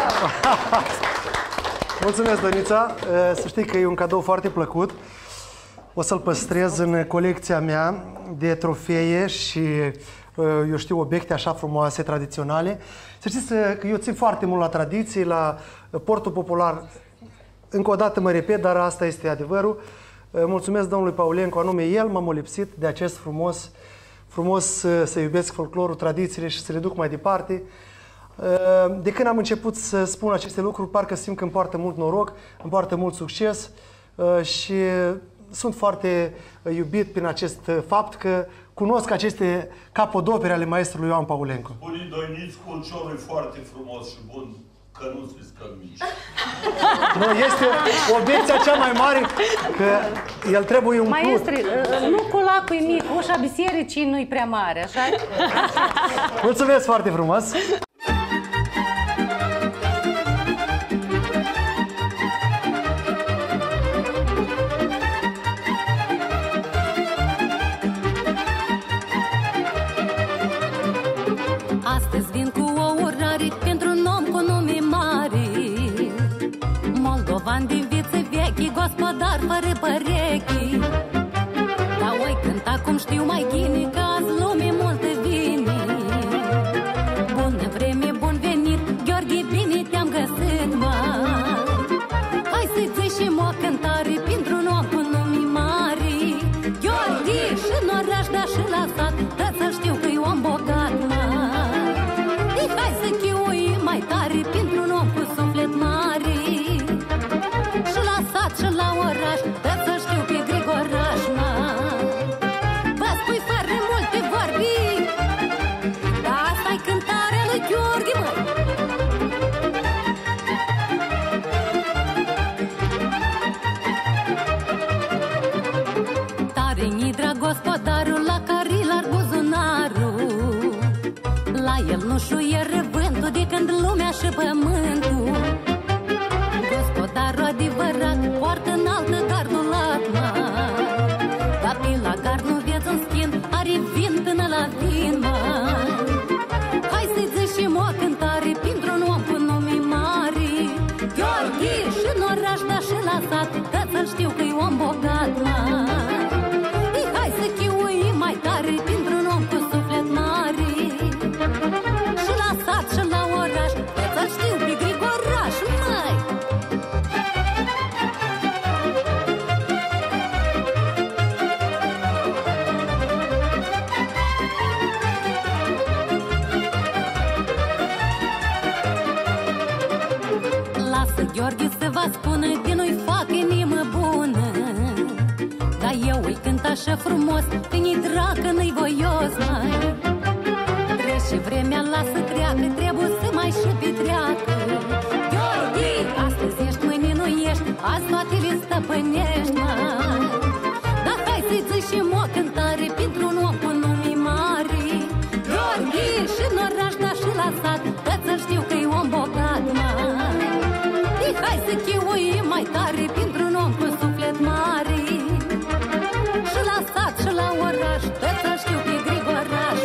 Mulțumesc, Donița. Să știi că e un cadou foarte plăcut. O să-l păstrez în colecția mea de trofee și, eu știu, obiecte așa frumoase, tradiționale. Să știți că eu țin foarte mult la tradiții, la portul popular. Încă o dată mă repet, dar asta este adevărul. Mulțumesc domnului Paulencu, anume el m-a molipsit de acest frumos, frumos să iubesc folclorul, tradițiile și să le duc mai departe. De când am început să spun aceste lucruri, parcă simt că îmi poartă mult noroc, îmi poartă mult succes și sunt foarte iubit prin acest fapt că cunosc aceste capodopere ale maestrului Ioan Paulencu. Bunii Doiniți, culciorul e foarte frumos și bun, că nu sunt scălmici. Nu, este obiecția cea mai mare, că el trebuie umplut. Maestri, nu colacul e mic, ușa bisericii nu-i prea mare, așa? Mulțumesc foarte frumos! Astăzi vin cu o urare pentru un om cu nume mare, moldovan din viață vechi, gospodar fără părechi. Dar oi cânta cum știu mai ghine, că azi lume multă vine. Bună vreme, bun venit, Gheorghe, bine te-am găsit, mai. Hai să-i țășim o cântare pentru un om cu nume mare. Gheorghe, și în oraș, dar și la sat, dar să știu că e om bogat, mai. Hai să chiui mai tare pentru un om cu suflet mare. Și la sat și la oraș, dar să știu pe Grigoraș, mai. Vă spui fără multe vorbi, dar asta-i cântarea lui Gheorghe, măi. Tare Nidra, gospodarul, la care l-ar buzunarul. La el nu șuieră vântul de când lumea și pământul. Gospodarul adevărat poartă înaltă gardul latma, dar pe la gard nu vieți în schimb, are vin până la vin, mai. Hai să-i zicem o cântare pentru un om cu nume mare. Gheorghe, și în oraș, dar și la sat, dar să știu că e om bogat, mai. Hai să chiuim mai tare pentru un om cu suflet mare. Și la sat și la oraș, să știu pe Grigoraș, măi. Lasă Gheorghe să vă spună că nu-i fac inimă bună, dar eu îi cânt așa frumos, că ni dracă nu-i voios, mai. Trece vremea, lasă treacă, trebuie să mai și petreacă. Gheorghe, astăzi ești, mâine nu ești, azi toate le stăpânești, mai. Dar hai să-i zicem o cântare pentru un om cu nume mare. Gheorghe, și în oraș, dar și la sat, că să știu că e om bogat, mai. Hai să chiuim mai tare pentru un om cu suflet mare. Și la sat și la oraș, că să știu că e Grigoraș,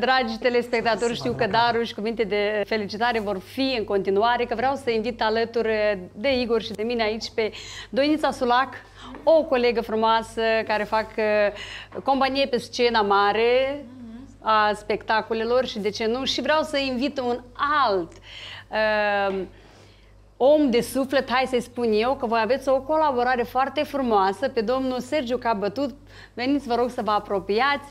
Dragi telespectatori, știu că daruri și cuvinte de felicitare vor fi în continuare, că vreau să invit alături de Igor și de mine aici pe Doinița Sulac, o colegă frumoasă care fac companie pe scena mare a spectacolelor și de ce nu, și vreau să invit un alt uh, om de suflet, hai să-i spun eu, că voi aveți o colaborare foarte frumoasă pe domnul Sergiu Cabătut. Veniți, vă rog să vă apropiați.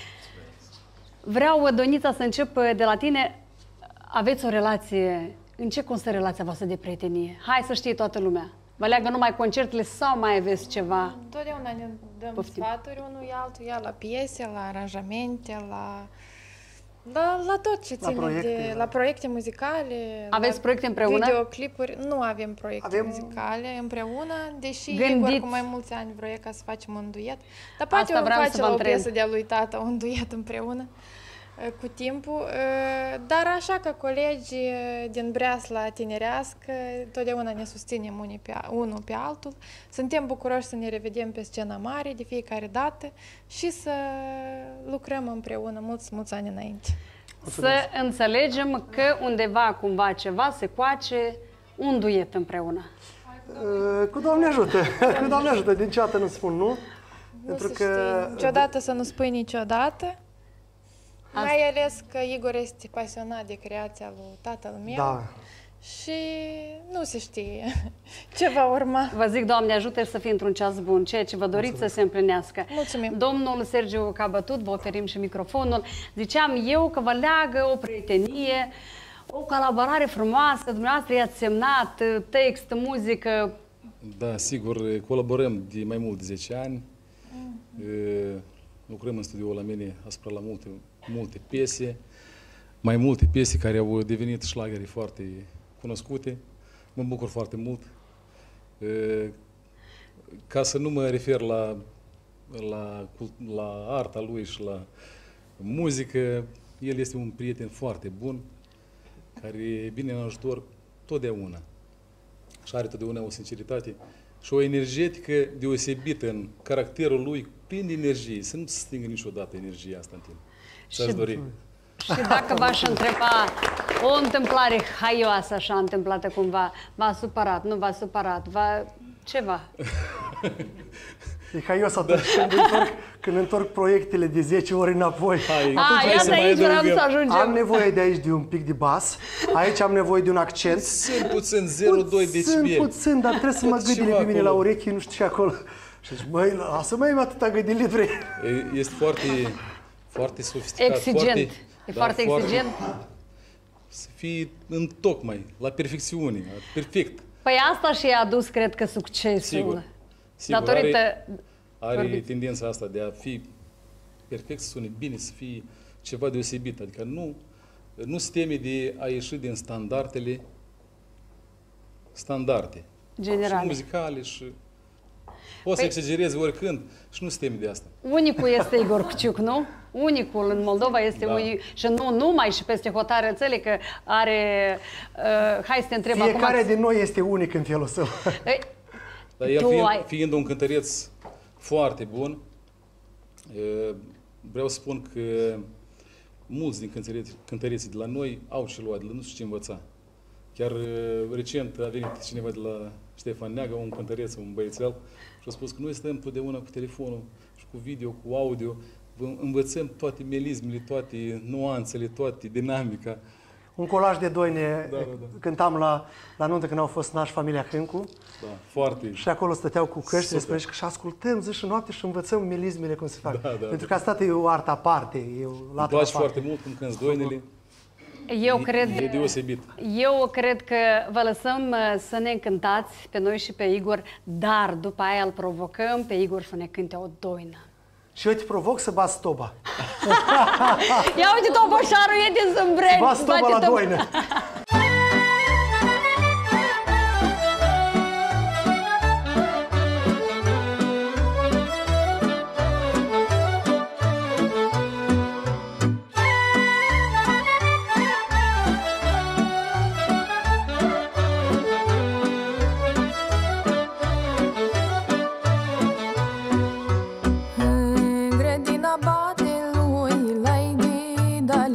Vreau, Donița, să încep de la tine. Aveți o relație, în ce constă relația voastră de prietenie? Hai să știe toată lumea. Vă leagă numai concertele sau mai aveți ceva? Întotdeauna ne dăm Poftim. sfaturi unul altuia la piese, la aranjamente, la... La, la tot ce ține proiecte, de... La proiecte muzicale. Aveți proiecte împreună? Videoclipuri. Nu avem proiecte avem... muzicale împreună, deși Gândiți... Igor cu mai mulți ani vrea ca să facem un duet. Dar poate vom face la o piesă de-a lui tata un duet împreună cu timpul. Dar așa că colegii din Breasla tinerească totdeauna ne susținem unii pe, unul pe altul. Suntem bucuroși să ne revedem pe scena mare de fiecare dată și să lucrăm împreună mulți, mulți ani înainte. Să înțelegem că undeva, cumva, ceva se coace un duet împreună. Cu Doamne ajută! Cu Doamne ajută! Din niciodată nu spun nu. Nu Pentru că... Niciodată să nu spui niciodată. Asta. Mai ales că Igor este pasionat de creația lui tatăl meu da. Și nu se știe ce va urma. Vă zic, Doamne ajută să fie într-un ceas bun, ceea ce vă doriți Mulțumesc. Să se împlinească. Mulțumim. Domnul Sergiu Cabătut, vă oferim și microfonul. Ziceam eu că vă leagă o prietenie, o colaborare frumoasă, dumneavoastră i-ați semnat text, muzică. Da, sigur, colaborăm de mai mult de zece ani. Mm. Lucrăm în studioul la mine asupra la multe, multe piese, mai multe piese care au devenit șlagere foarte cunoscute. Mă bucur foarte mult. Ca să nu mă refer la, la, la arta lui și la muzică, el este un prieten foarte bun, care vine în ajutor totdeauna. Și are totdeauna o sinceritate și o energetică deosebită în caracterul lui, plin de energie. Să nu se stingă niciodată energia asta în tine. Să-ți dori. Și dacă v-aș întreba o întâmplare haioasă așa întâmplată cumva, v-a supărat, nu v-a supărat, v-a... ceva? E haios atunci da. când, întorc, când întorc proiectele de zece ori înapoi. Hai, A, iată aici vreau să ajungem. Am nevoie de aici de un pic de bas, aici am nevoie de un accent. Puțin, puțin, zero virgulă doi decibeli. Puțin, puțin, dar trebuie să mă gâdile pe mine acolo. La urechi, nu știu ce acolo. Și zici, măi, lasă mai atâta gâdile vrei. Este foarte, foarte sofisticat. Exigent. Foarte, e da, foarte exigent. Foarte, să fii în tocmai, la perfecțiune, perfect. Păi asta și-a adus, cred că, succesul. Sigur. Sigur, datorită... Are, are tendința asta de a fi perfect, să sune bine, să fie ceva deosebit. Adică nu, nu se teme de a ieși din standardele standarde. Generale. Și muzicale și... Poți păi... să exagerezi oricând și nu se teme de asta. Unicul este Igor Cuciuc, nu? Unicul în Moldova este da. unic. Și nu numai și peste hotarea țării, că are... Uh, hai să te întreb acum... Fiecare din noi este unic în felul său. Ei, Dar el fiind, ai... fiind un cântăreț foarte bun, vreau să spun că mulți din cântăreții de la noi au și luat, nu știu ce învăța. Chiar recent a venit cineva de la Ștefan Neaga, un cântăreț, un băiețel, și a spus că noi stăm totdeauna cu telefonul și cu video, cu audio, învățăm toate melismele, toate nuanțele, toate dinamica. Un colaj de doine da, da, da. cântam la, la nuntă când au fost nași familia Hâncu. Da, foarte. Și acolo stăteau cu căștile și ascultăm zi și noapte și învățăm melismele cum se fac. Da, da, Pentru că asta e o artă aparte. E o Îmi place foarte mult când cânți doinele. Eu cred, e deosebit. Eu cred că vă lăsăm să ne încântați pe noi și pe Igor, dar după aia îl provocăm pe Igor să ne cânte o doină. Și eu te provoc să bați toba. Ia uite, toboșarul e din Zâmbreni. Bați toba la doină. Grădina batelui, la-i de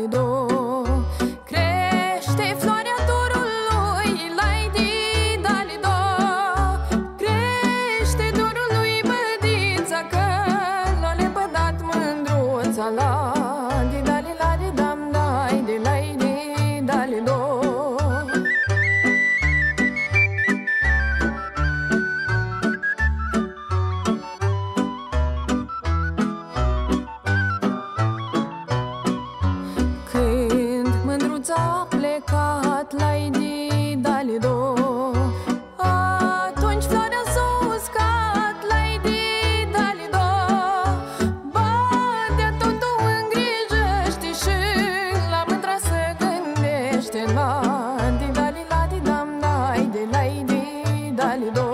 la di da li la di dam dai di la di da li do. Când mândruța a plecat la di da li do, atunci floarea s-a uscat la di da li do. Badea totul îngrijește și la mândra se gândește la di da li la di dam dai de la di da li do.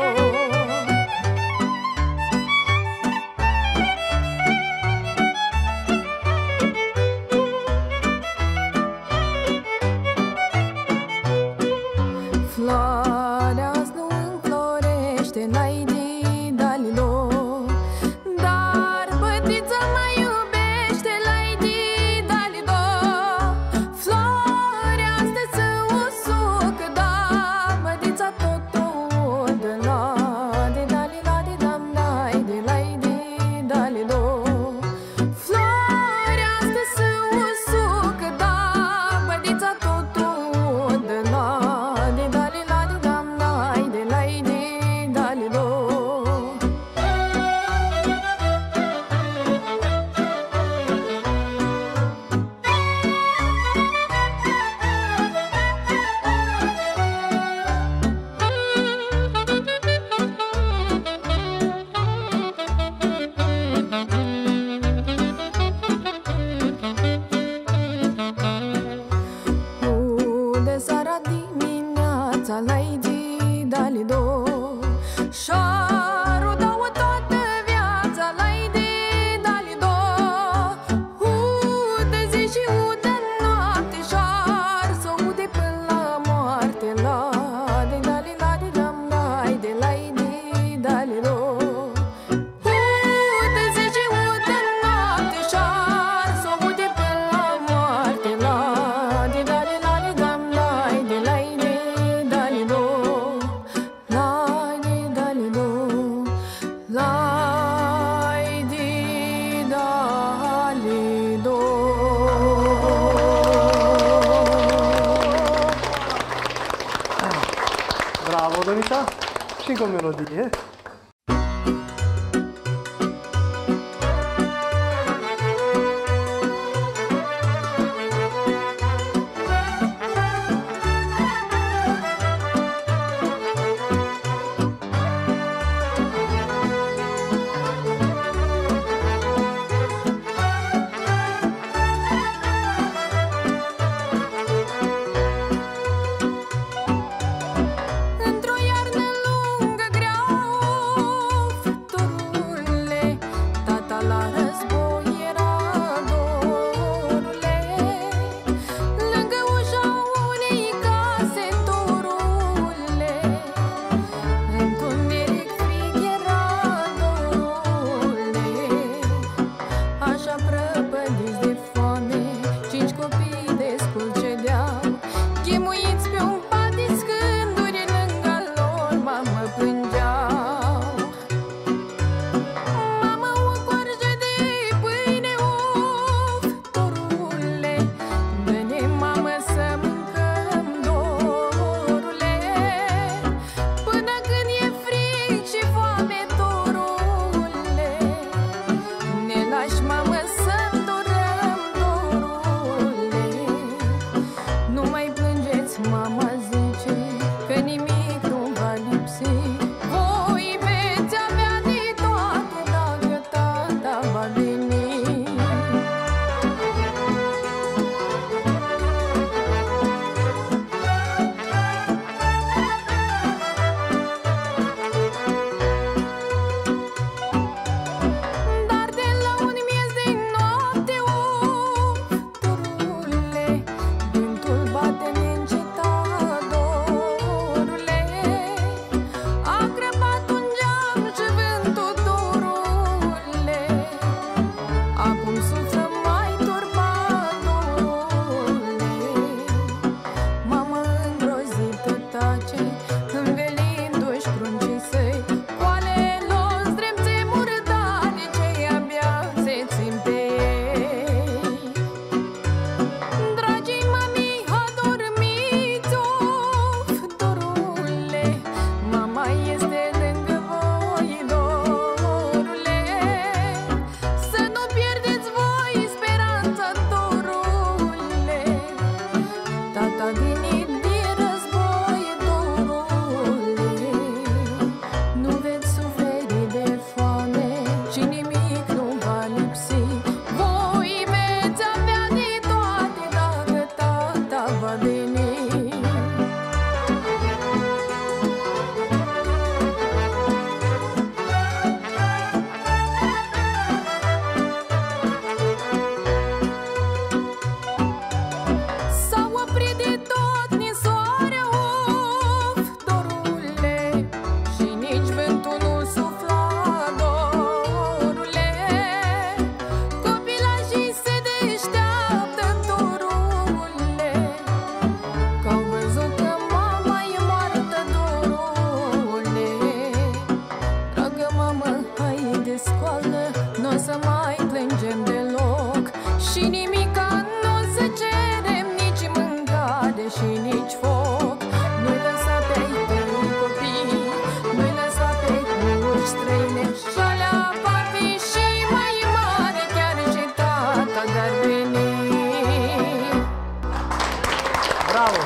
Floarea azi nu înflorește n-ai di da li do, dar bătița mai iubește l-ai di da li do. Floarea astăzi se usucă, da, bătița tot o udă la di da li la di dam dai de la-i di da li do. Floarea astăzi se usucă, da, bătița tot o udă la di da li la di dam dai de la-i di da li do. De seara dimineața la-i di da li do, șarul dau toată viața la-i di da li do. De zi și de noapte șar s-o ude până la moarte la di da li la di dam dai de la-i di da li do. De zi și de noapte șar s-o ude până la moarte la di da li la di dam dai de la-i di da li do. La di da li do, la di da li do. Bravo, Donica! Și încă o melodie. Într-o iarnă lungă, grea, Bravo!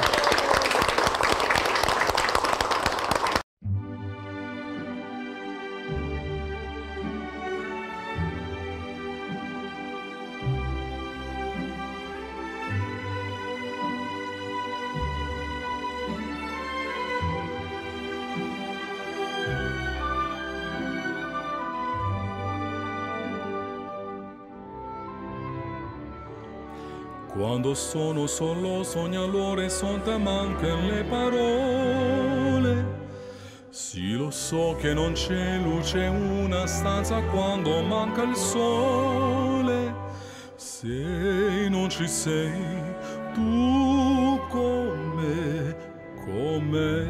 Quando sono solo sognatore son te mancano le parole. Sì, lo so che non c'è luce in una stanza quando manca il sole. Se non ci sei tu con me, con me,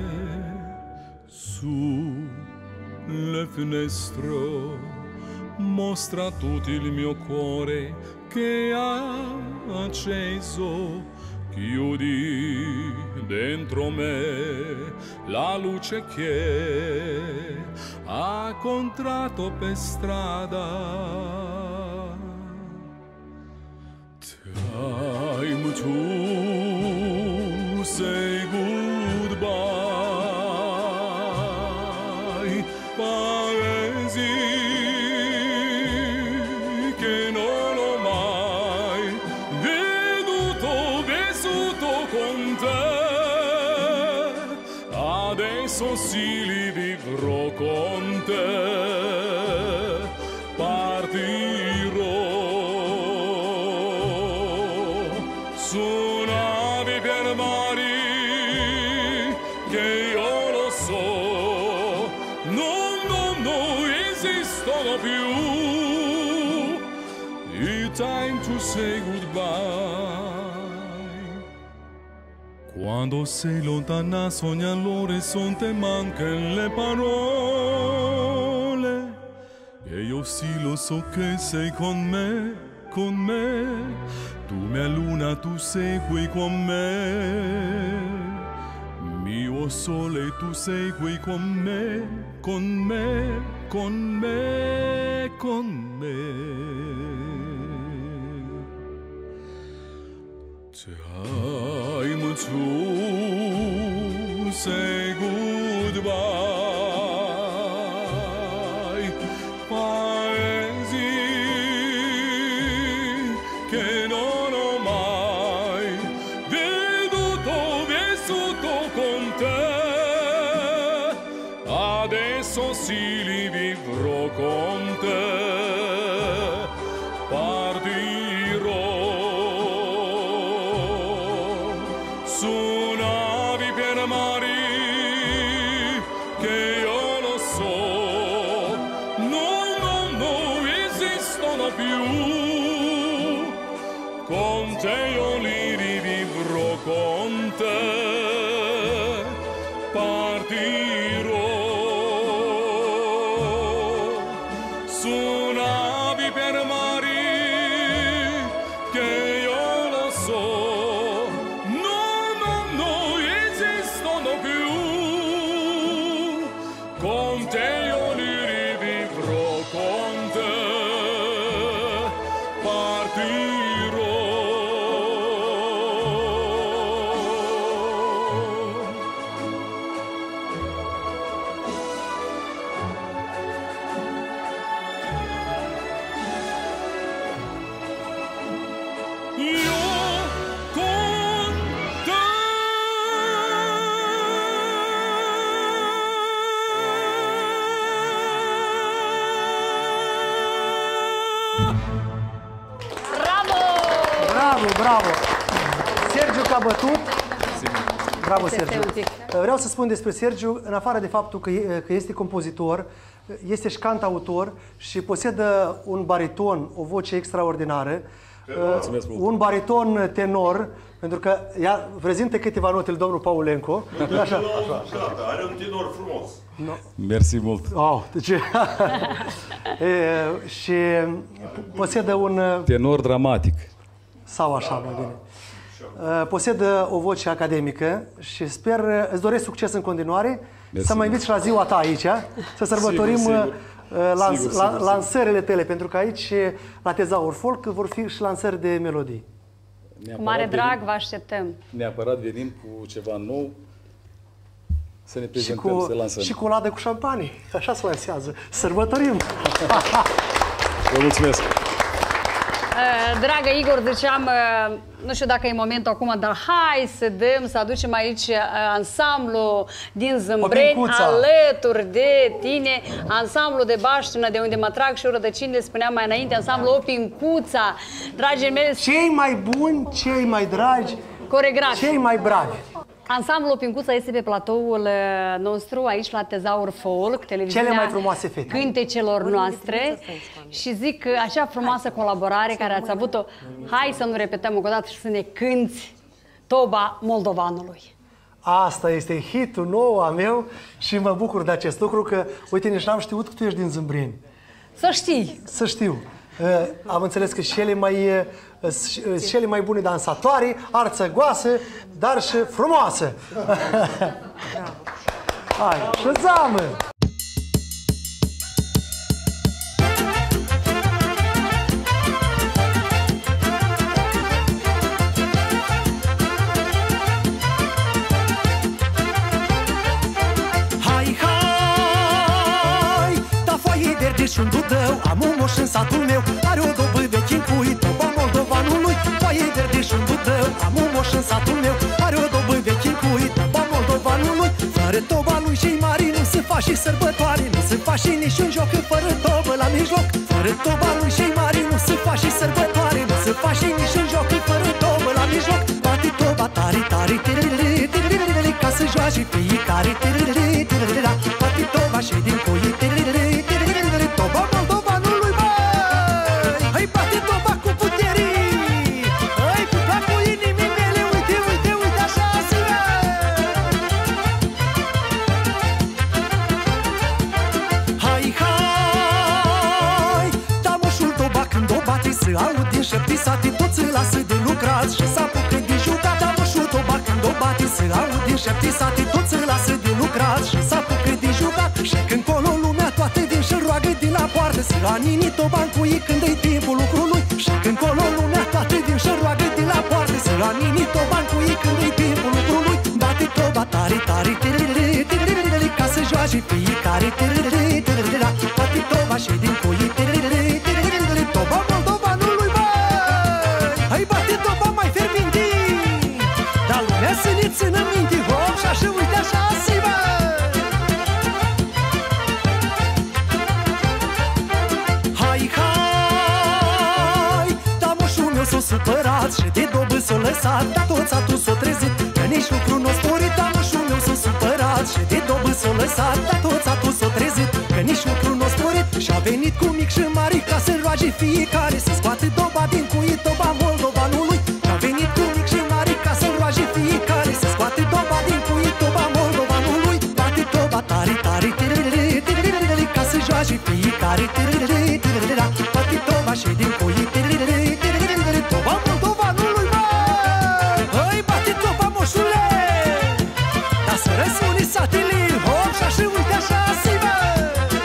su le finestre mostra tutto il mio cuore che ha acceso, chiudi dentro me la luce che ha incontrato per strada. Time to say goodbye, paresi che non ho mai veduto, vissuto con te. Adesso sì li vivrò con te. Partirò su navi per mari che io lo so, no, no, no esistono più. It's time to say goodbye. Quando sei lontana sogna all'orizzonte mancano le parole. E io sì lo so che sei con me, con me. Tu mia luna, tu sei qui con me. Mio sole, tu sei qui con me, con me, con me, con me. Time to say goodbye, paesi che non ho mai veduto, vissuto con te. Adesso sì li vivrò con te. Partirò su navi per mari che io lo so, no, no, no esistono più. Con te io li rivivrò con te. Partirò su navi per mari che io lo so, no, no, no esistono più. Con te io li rivivrò con te. Partirò io con te. Bravo, bravo! Sergiu că a bătut. Bravo, Sergiu. Vreau să spun despre Sergiu, în afară de faptul că, e, că este compozitor, este și cantautor și posedă un bariton, o voce extraordinară, uh, un bariton tenor, pentru că ea prezintă câteva note lui domnul Paulenco. Așa, așa, așa. Are un tenor frumos. No. Mersi mult. Oh, deci, e, și posedă un... Tenor dramatic. Sau așa, mai bine. Posedă o voce academică și sper, îți doresc succes în continuare. Mersi. Să mă inviți la ziua ta aici, să sărbătorim sigur, sigur. Lans, sigur, sigur, lansările tale, pentru că aici, la Tezaur Folk, vor fi și lansări de melodii. Cu mare drag vă așteptăm. Neapărat venim cu ceva nou, să ne prezentăm, și cu, să lansăm. Și cu o ladă cu șampanie. Așa se lansează. Sărbătorim! Vă mulțumesc! Dragă Igor, ziceam, nu știu dacă e momentul acum, dar hai să dăm, să aducem aici ansamblu din Zâmbreni alături de tine, ansamblu de baștină, de unde mă trag și eu rădăcinile, spuneam mai înainte, ansamblu O Pincuța. Dragii mei, cei mai buni, cei mai dragi, coregrafi, cei mai bravi. Ansamblul Pincuța este pe platoul nostru, aici la Tezaur Folk, televiziunea cele mai frumoase fete cântecelor noastre. Și zic că acea frumoasă colaborare care ați avut-o, hai să nu repetăm încă o dată și să ne cânți Toba Moldovanului. Asta este hitul nou a meu și mă bucur de acest lucru că, uite, nici n-am știut că tu ești din Zâmbreni. Să știi! Să știu. Uh, am înțeles că și cele mai, uh, cele mai bune dansatoare, arțăgoasă, dar și frumoasă. Hai, Shazam! Și un dudău, am un moș în satul meu, are o dobă vechi încuit, Toba Moldovanului. Foaie verde și un dudău, am un moș în satul meu, are o dobă vechi încuit, Toba Moldovanului. Fără toba lui și mari nu se fac și sărbătoare, nu se fac și nici un joc fără tobă la mijloc. Fără toba lui și mari nu se fac și sărbătoare, nu se fac și nici un joc fără tobă la mijloc. Bate toba tare, tare, tiriri, tiriri, ca să joace fiecare, tiriri, tiriri, bate toba și din coi, tiriri, Toba Moldovanului, băi! Hai, bate toba cu puterii! Hai, cu placul inimii mele, uite, uite, uite, așa să hai, hai! Da moșul toba când o bate, să aud din șepte sate, toți îl lasă de lucrat și s-apucă de jucat. Da moșul toba când o bate, să aud din șepte sate, toți îl lasă de lucrat și s-apucă de jucat. Și când colo lumea toată din și roagă din la poartă, să anini toba cu ei când e timpul lucrului. Și când colo lumea toată din și roagă din la poartă, să anini toba cu ei când e timpul lucrului. Bate toba tare, tare, tiriri, tiriri, ca să joace fiecare, tiriri, tiriri, bate toba și din coi, tiriri, tiriri, Toba Moldovanului, băi! Hai, bate toba mai fierbinte, dar lumea să ne țină minte, hop, și așa, uite așa, să-i băi! S-o supărat și de dobă s-o lăsat, dar toți atunci s-o trezit, că nici lucru n-o sporit. Amușul meu s-o supărat și de dobă s-o lăsat, dar toți atunci s-o trezit, că nici lucru n-o sporit. Și-a venit cu mic și mare ca să roage fiecare, să scoate doba din cuit, Toba Moldovanului. Și-a venit cu mic și mare ca să roage fiecare, să scoate doba din cuit, Toba Moldovanului. Bate toba tare, tare, tiriri, tiriri, ca să joage fiecare, tiriri, tiriri, bate toba și din cuit, tiriri, Toba Moldovanului, băi! Hai, bate toba, moșule! Dar să răsune satele, hop, și așa, uite așa, să-i băi!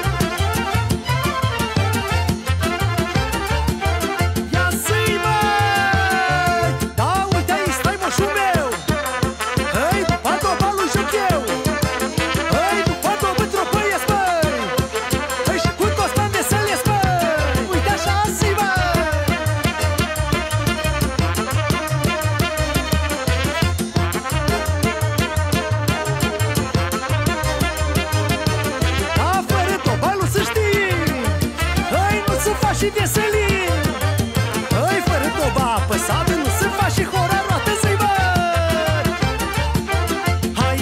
Ia să-i băi! Da, uite aici, stai, moșul meu! Hai, după toba lui joc eu! Hai, după toba tropăiesc, băi! Hai, și cu toți m-am veselesc, băi! Uite așa, să-i băi! Și veselie. Hai, fără toba apăsată, nu se faci și hora roată, să-i băi! Hai,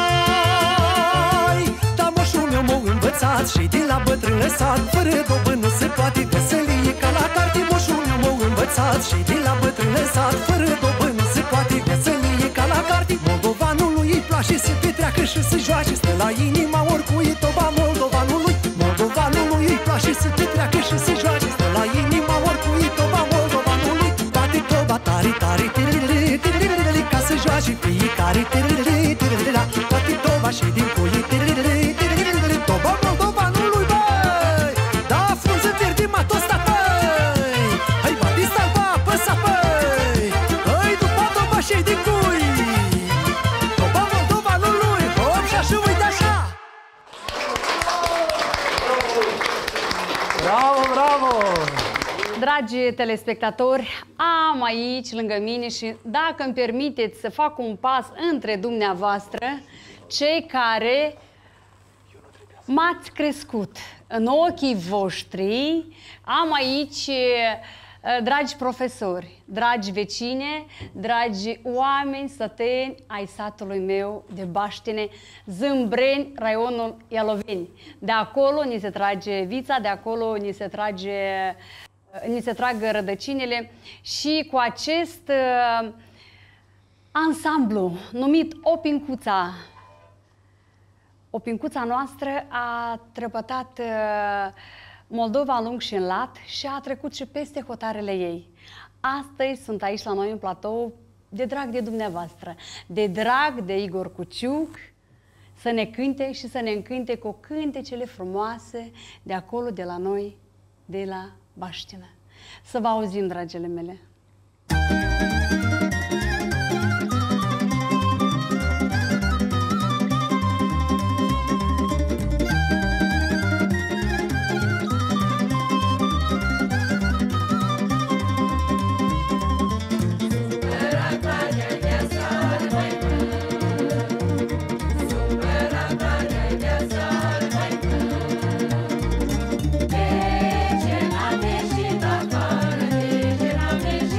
hai! Da, moșul meu m-a învățat și din la bătrân lăsat, fără dobă nu se poate veselie ca la carte. Moșul meu m-a învățat și din la bătrân lăsat, fără dobă nu se poate veselie ca la carte. Moldovanului îi place să petreacă și să joace, stă la inima oricui, Toba Moldovanului. Moldovanului îi place să petreacă și să joace, la inima oricui, Toba Moldovanului. Bate toba tare, tare, tiriri, tiriri, ca să joace fiecare, tiriri, tiriri, bate toba și din coi, tiriri, tiriri, Toba Moldovanului, băi! Da, frunză verde m-a tostat, băi! Hai, bate salva, apăsa, băi! Hai, Dragi telespectatori, am aici lângă mine și dacă îmi permiteți să fac un pas între dumneavoastră, cei care m-ați crescut în ochii voștri, am aici dragi profesori, dragi vecine, dragi oameni săteni ai satului meu de Baștine, Zâmbreni, raionul Ialoveni. De acolo ni se trage vița, de acolo ni se trage, ni se trag rădăcinile și cu acest uh, ansamblu numit Opincuța, Opincuța noastră a trăpătat uh, Moldova în lung și în lat și a trecut și peste hotarele ei. Astăzi sunt aici la noi în platou de drag de dumneavoastră, de drag de Igor Cuciuc, să ne cânte și să ne încânte cu cântecele frumoase de acolo, de la noi, de la Baștină. Să vă auzim, dragile mele! Deci,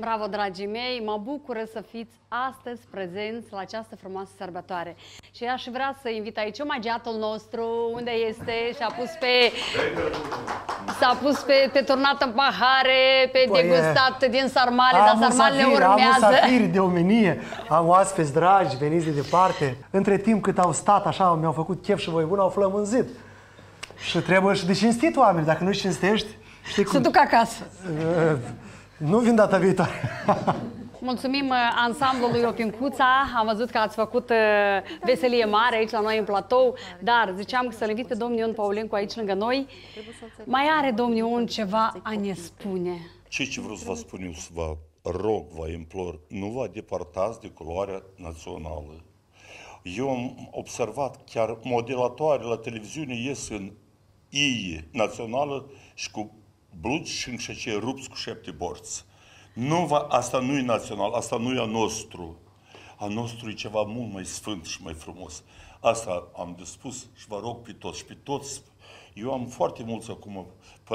Bravo, dragii mei! Mă bucură să fiți astăzi prezenți la această frumoasă sărbătoare. Și aș vrea să invit aici omagiatul nostru, unde este, și-a pus pe... S-a pus pe, pe turnat în pahare, pe păi degustat din sarmale, dar sarmalele urmează. Am musafiri de omenie, am oaspeți dragi, veniți de departe. Între timp cât au stat așa, mi-au făcut chef și voi bun, au flămânzit. Și trebuie și de cinstit oameni, dacă nu-i cinstești, știi cum... Să duc acasă. Nu vin data viitoare. Mulțumim ansamblului Opincuța, am văzut că ați făcut veselie mare aici la noi în platou, dar ziceam că să-l invit pe domnul Ion Paulencu aici lângă noi. Mai are domnul Ion ceva a ne spune. Ce ce vreau să vă spun eu, să vă rog, vă implor, nu vă depărtați de culoarea națională. Eu am observat chiar modelatoare la televiziune ies în ie națională și cu blugi și înșece rupți cu șapte borți. Nu va, asta nu e național, asta nu e a nostru. A nostru e ceva mult mai sfânt și mai frumos. Asta am de spus și vă rog pe toți și pe toți. Eu am foarte mulți acum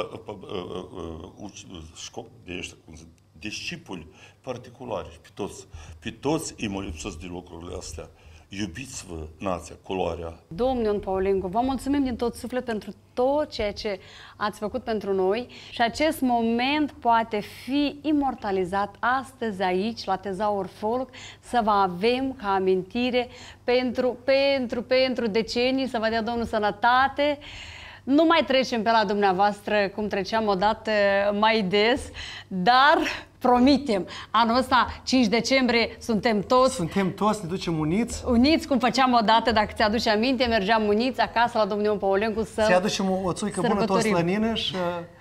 de ăștia, cum zic, discipuli particulari, pe toți. Pe toți îi mă lipsesc de lucrurile astea. Iubiți-vă nația, culoarea. Domnul Ion Paulencu, vă mulțumim din tot suflet pentru tot ceea ce ați făcut pentru noi și acest moment poate fi imortalizat astăzi aici, la Tezaur Folk, să vă avem ca amintire pentru, pentru, pentru decenii, să vă dea Domnul sănătate. Nu mai trecem pe la dumneavoastră cum treceam odată mai des, dar promitem, anul ăsta, cinci decembrie, suntem toți... Suntem toți, ne ducem uniți. Uniți, cum făceam odată, dacă ți-aduce aminte, mergeam uniți acasă la domnul Ion Paulencu să să-i aducem o, o țuică bună, toți slănină și...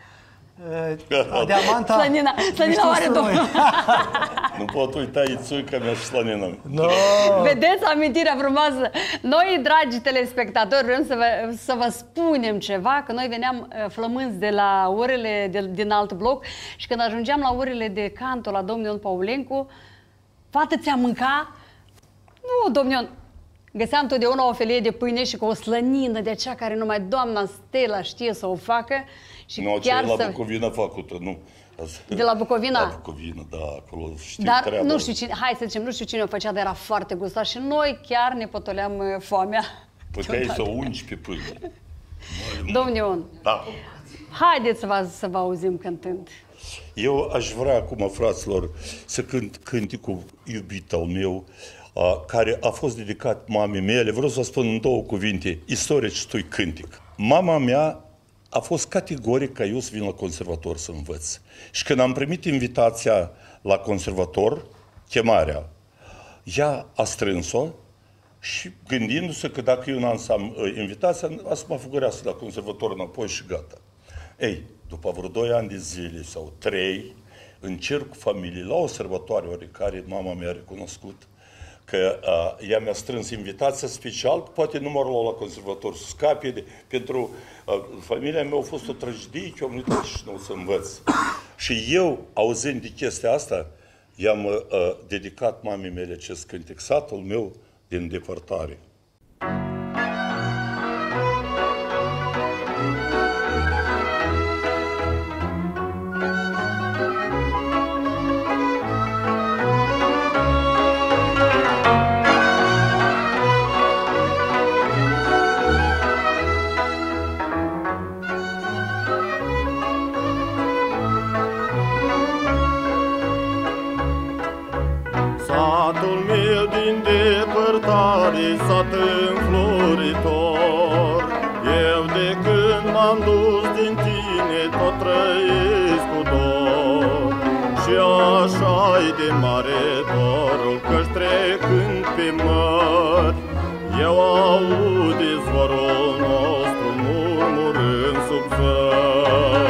Uh, diamanta... Slănina, slănina oare, domnul? Nu pot uita i țuica mea și slănina. No. Vedeți amintirea frumoasă? Noi, dragi telespectatori, vrem să vă, să vă spunem ceva, că noi veneam flămânzi de la urile de, din alt bloc și când ajungeam la urile de canto la domnul Ion Paulencu, fată, ți-a mânca? Nu, domnul Ion. Găseam totdeauna o felie de pâine și cu o slănină de aceea care numai doamna Stella știe să o facă. Și nu, chiar la să... Bucovina făcută, nu. De la Bucovina? La Bucovina, da, acolo știu dar treaba. nu știu cine, hai să zicem, nu știu cine o făcea, dar era foarte gustat și noi chiar ne potoleam foamea. Puteai să o ungi pe pâine. Domnul Ion, da. Haideți să vă, să vă auzim cântând. Eu aș vrea acum, fraților, să cânt cânticul iubit al meu, a, care a fost dedicat mamei mele. Vreau să vă spun în două cuvinte istoria acestui cântic. Mama mea a fost categoric ca eu să vin la conservator să învăț. Și când am primit invitația la conservator, chemarea, ea a strâns-o și gândindu-se că dacă eu n-am invitația, a să mă fugărească la conservator înapoi și gata. Ei, după vreo doi ani de zile sau trei, în cercul familiei, la o sărbătoare oricare, mama mi-a recunoscut că uh, ea mi-a strâns invitația special, poate nu mă luau la conservator să scape, de, pentru uh, familia mea a fost o tragedie, că eu am uitat și nu o să învăț. Și eu, auzind de chestia asta, i-am uh, dedicat mamei mele acest cântec, satul meu din depărtare. Satul meu din depărtare, sat înfloritor, eu de când m-am dus din tine tot trăiesc cu dor. Și așa-i de mare dorul că-și trecând pe mări, eu aud izvorul nostru murmurând sub zări.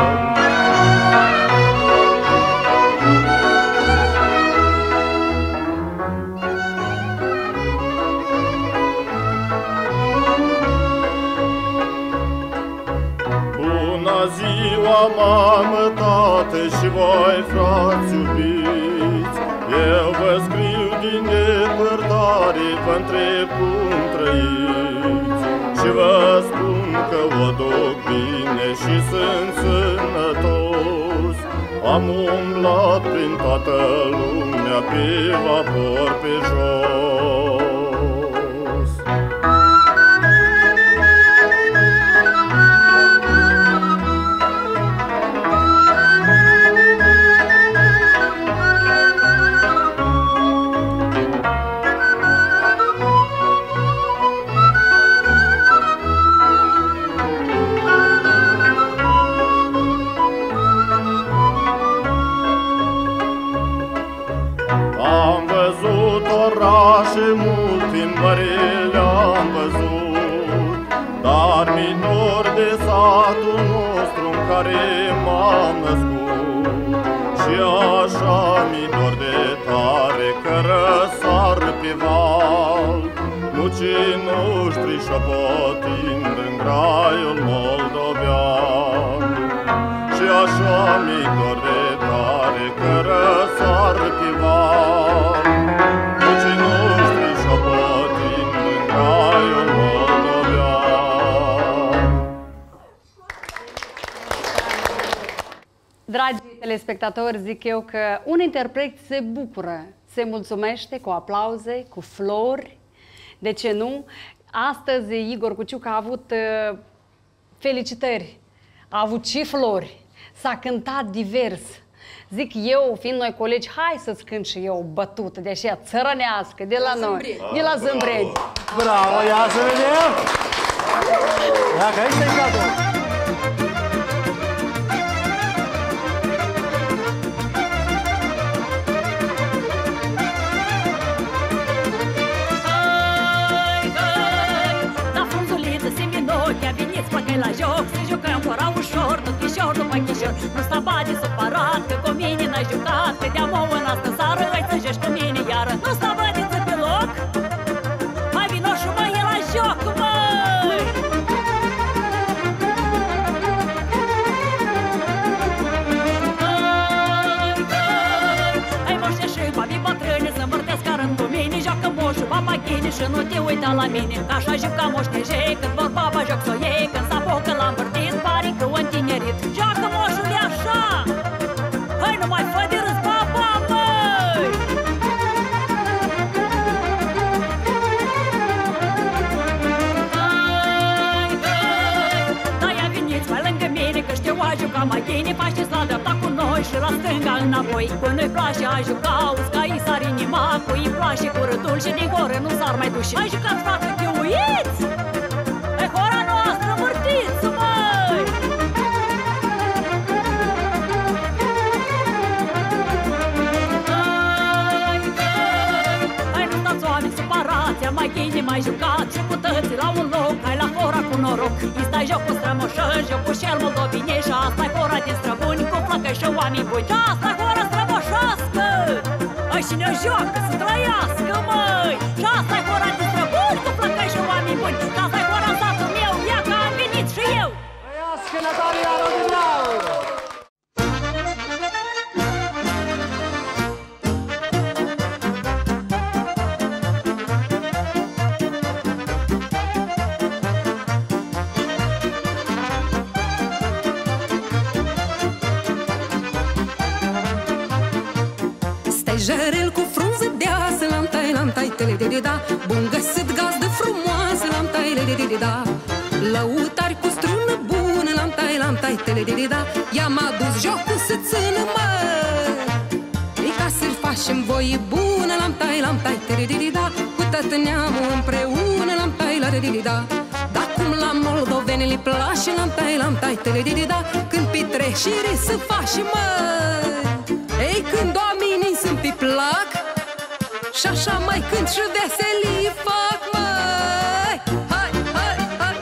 Ziua, mamă, tată și voi, frați iubiți, eu vă scriu din depărtare, vă întreb cum trăiți și vă spun că o duc bine și sunt sănătos. Am umblat prin toată lumea pe vapor pe jos. Și multe mări le-am văzut, dar minor de satul nostru în care m-am născut. Și așa mi dor de tare că răsar pe val mucii noștri șopotind în graiul moldovean. Și așa mi dor de tare că răsar pe val mucii noștri șopotind în graiul moldovean. Dragi telespectatori, zic eu că un interpret se bucură, se mulțumește cu aplauze, cu flori, de ce nu? Astăzi Igor Cuciuc a avut uh, felicitări, a avut și flori, s-a cântat divers. Zic eu, fiind noi colegi, hai să-ți cânt și eu bătută, de așa țărănească, de la noi, de la Zâmbreni. Bravo, ia să vedem! Dacă aici te-ai cadou. La joc, să jucăm fără ușor, tot chișor după chișor. Nu sta bate supărat, că cu mine n-ai jucat, că te-am ouă în astă seară, hai să joci cu mine iară. Nu sta bate-ți pe loc, hai vino și mă e la joc, măi! Hai moșe și babii bătrâni să învârtesc carând cu mine, joacă moșul papachini și nu te uita la mine. Că așa juca moștejei, când vor baba joc s-o iei, când s-apocă l-am învârtit, pare că o întinerit. Joacă moșul e așa, hai nu mai fă de râs baba, măi! Da, ia veniți mai lângă mine, că știu a juca mai bine, faceți la dreapta cu noi și la stânga înapoi. Că nu-i place a juca, auzi că i s-ar inima, cu îi place cu râtul și din horă nu s-ar mai duce. Hai jucați, frate, chiuiți! E hora noastră, mărtiți, măi! Hai nu stați oameni supărați, am mai ghine, mai jucat și putăți la un loc, hai la hora cu noroc. Îi stai joc cu strămoșări, joc cu șel moldovine și asta-i hora din străbuni, cu flăcăi și oameni buni. Și asta-i hora strămoșească! Hai și ne joacă să trăiască, măi! Și asta-i hora din străbuni, cu flăcăi și oameni buni. Și asta-i hora în satul meu, ia că am venit și eu! Trăiască Natalia Rodinau! Jărel cu frunză de asă, lam tai, lam tai, tele de de da. Bun găsit gazdă frumoasă, lam tai, le de de de da. Lăutari cu strună bună, lam tai, lam tai, tele de de da. I-am adus jocul să țină, mă. E ca să-l facem voie bună, lam tai, lam tai, tele de de da. Cu tătă neamul împreună, lam tai, la de de de da. Dar cum la moldoveni le place, lam tai, lam tai, tele de de da. Când petrecere să faci, mă. Ei, când oamenii sunt pe plac și așa mai cânt și veselii fac, măi! Hai, hai, hai!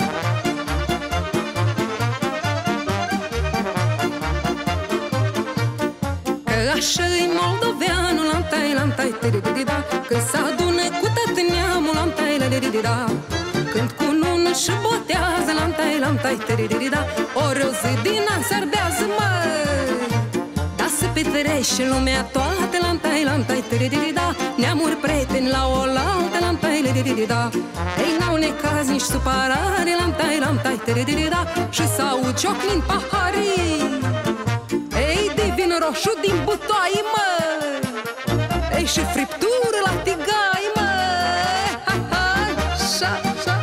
Că așa-i moldoveanul, lam tai, lam tai, tiri-di-di-da. Când s-adună cu tot neamul, lam tai, la-di-di-di-da. Când cu nună și botează, lam tai, lam tai, tiri-di-di-da. Ori o zi din an s-arbează, măi! Petrește lumea toată, lam tai, lam tai, tiri-di-di-da. Neamuri prieteni la oaltă, lam tai, le-di-di-di-da. Ei, n-au necaz nici supărare, lam tai, lam tai, tiri-di-di-da. Și s-aud ciocnind paharii. Ei, divin roșu din butoi, mă. Ei, și friptură la tigai, mă. Ha, ha, șa, șa.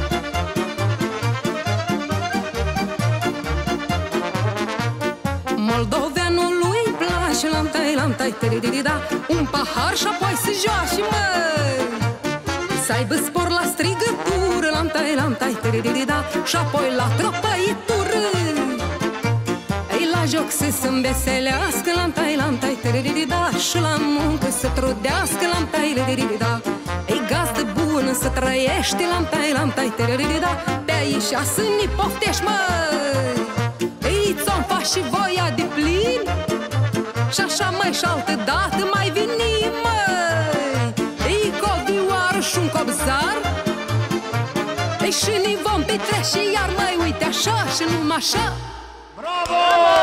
Moldoveanului îi place lam-tai, lam-tai, tere-de-de-da, un pahar și apoi să joace, mă. Să aibă spor la strigătură, lam-tai, lam-tai, tere-de-de-da, și apoi la trăpăitură. Ei, la joc să se înveselească, lam-tai, lamtai, tere-de-de-da, și la muncă să trudească, lam-tai, tere-de-de-da. Ei, gazdă bună să trăiește, lam-tai, lamtai, tere-de-de-da, pe aici să ne poftești, măi. Ei, ți-o-mi faci și voia de plin, și așa mai și altă dată mai venim, măi. Ei, cu o vioară și un cobzar, ei, și ne vom petrece iar, mai uite așa și numai așa. Bravo!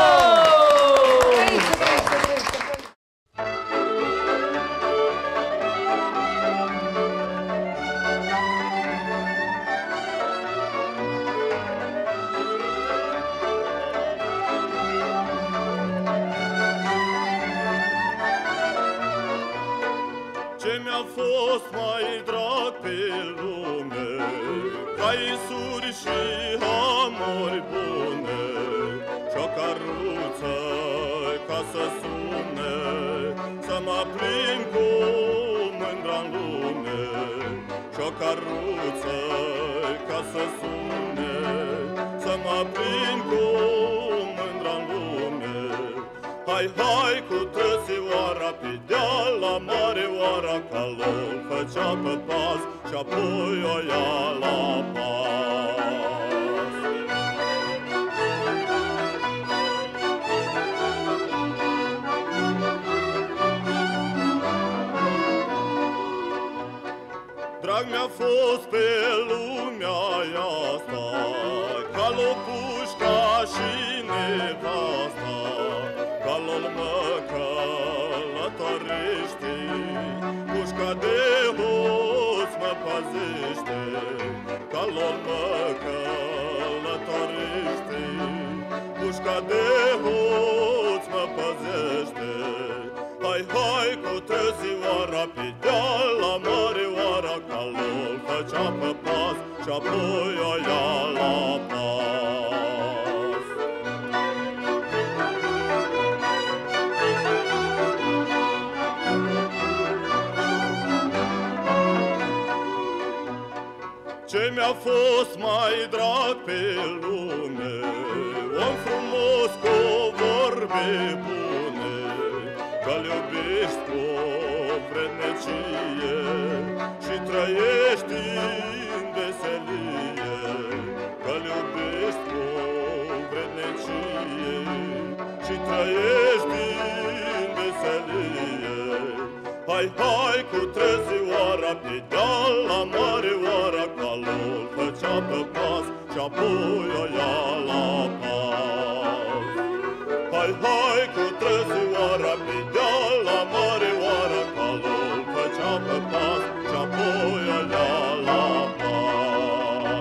Ce mi-a fost mai drag pe lume, ca isuri și amori bune, și-o căruță ca să sune, să mă plimb cu mândra-n lume, și-o căruță ca să sune, să mă plimb cu mândra-n lume. Hai, hai cu trăzioara pe deal, la mare oara ca lor făcea pe pas, și apoi o ia la pas. Drag mi-a fost pe lumea asta, ca lopușca și nevasta, ca lor mă călătorește, pușca de hoț mă păzește, ca lor mă călătorește, pușca de hoț mă păzește. Hai, hai cu trăzioara pe deal, la mare oara ca lor făcea pe pas, și apoi o ia la pas. Ce mi-a fost mai drag pe lume, om frumos cu vorbe bune, că-l iubești cu vrednicie și trăiești în veselie, că-l iubești cu vrednicie și trăiești în veselie. Hai, hai cu trăzioara pe deal, la mare oara ca lor făcea pe pas, și apoi o ia la pas. Hai, hai cu trăzioara pe deal, la mare oara ca lor făcea pe pas, și apoi o ia la pas.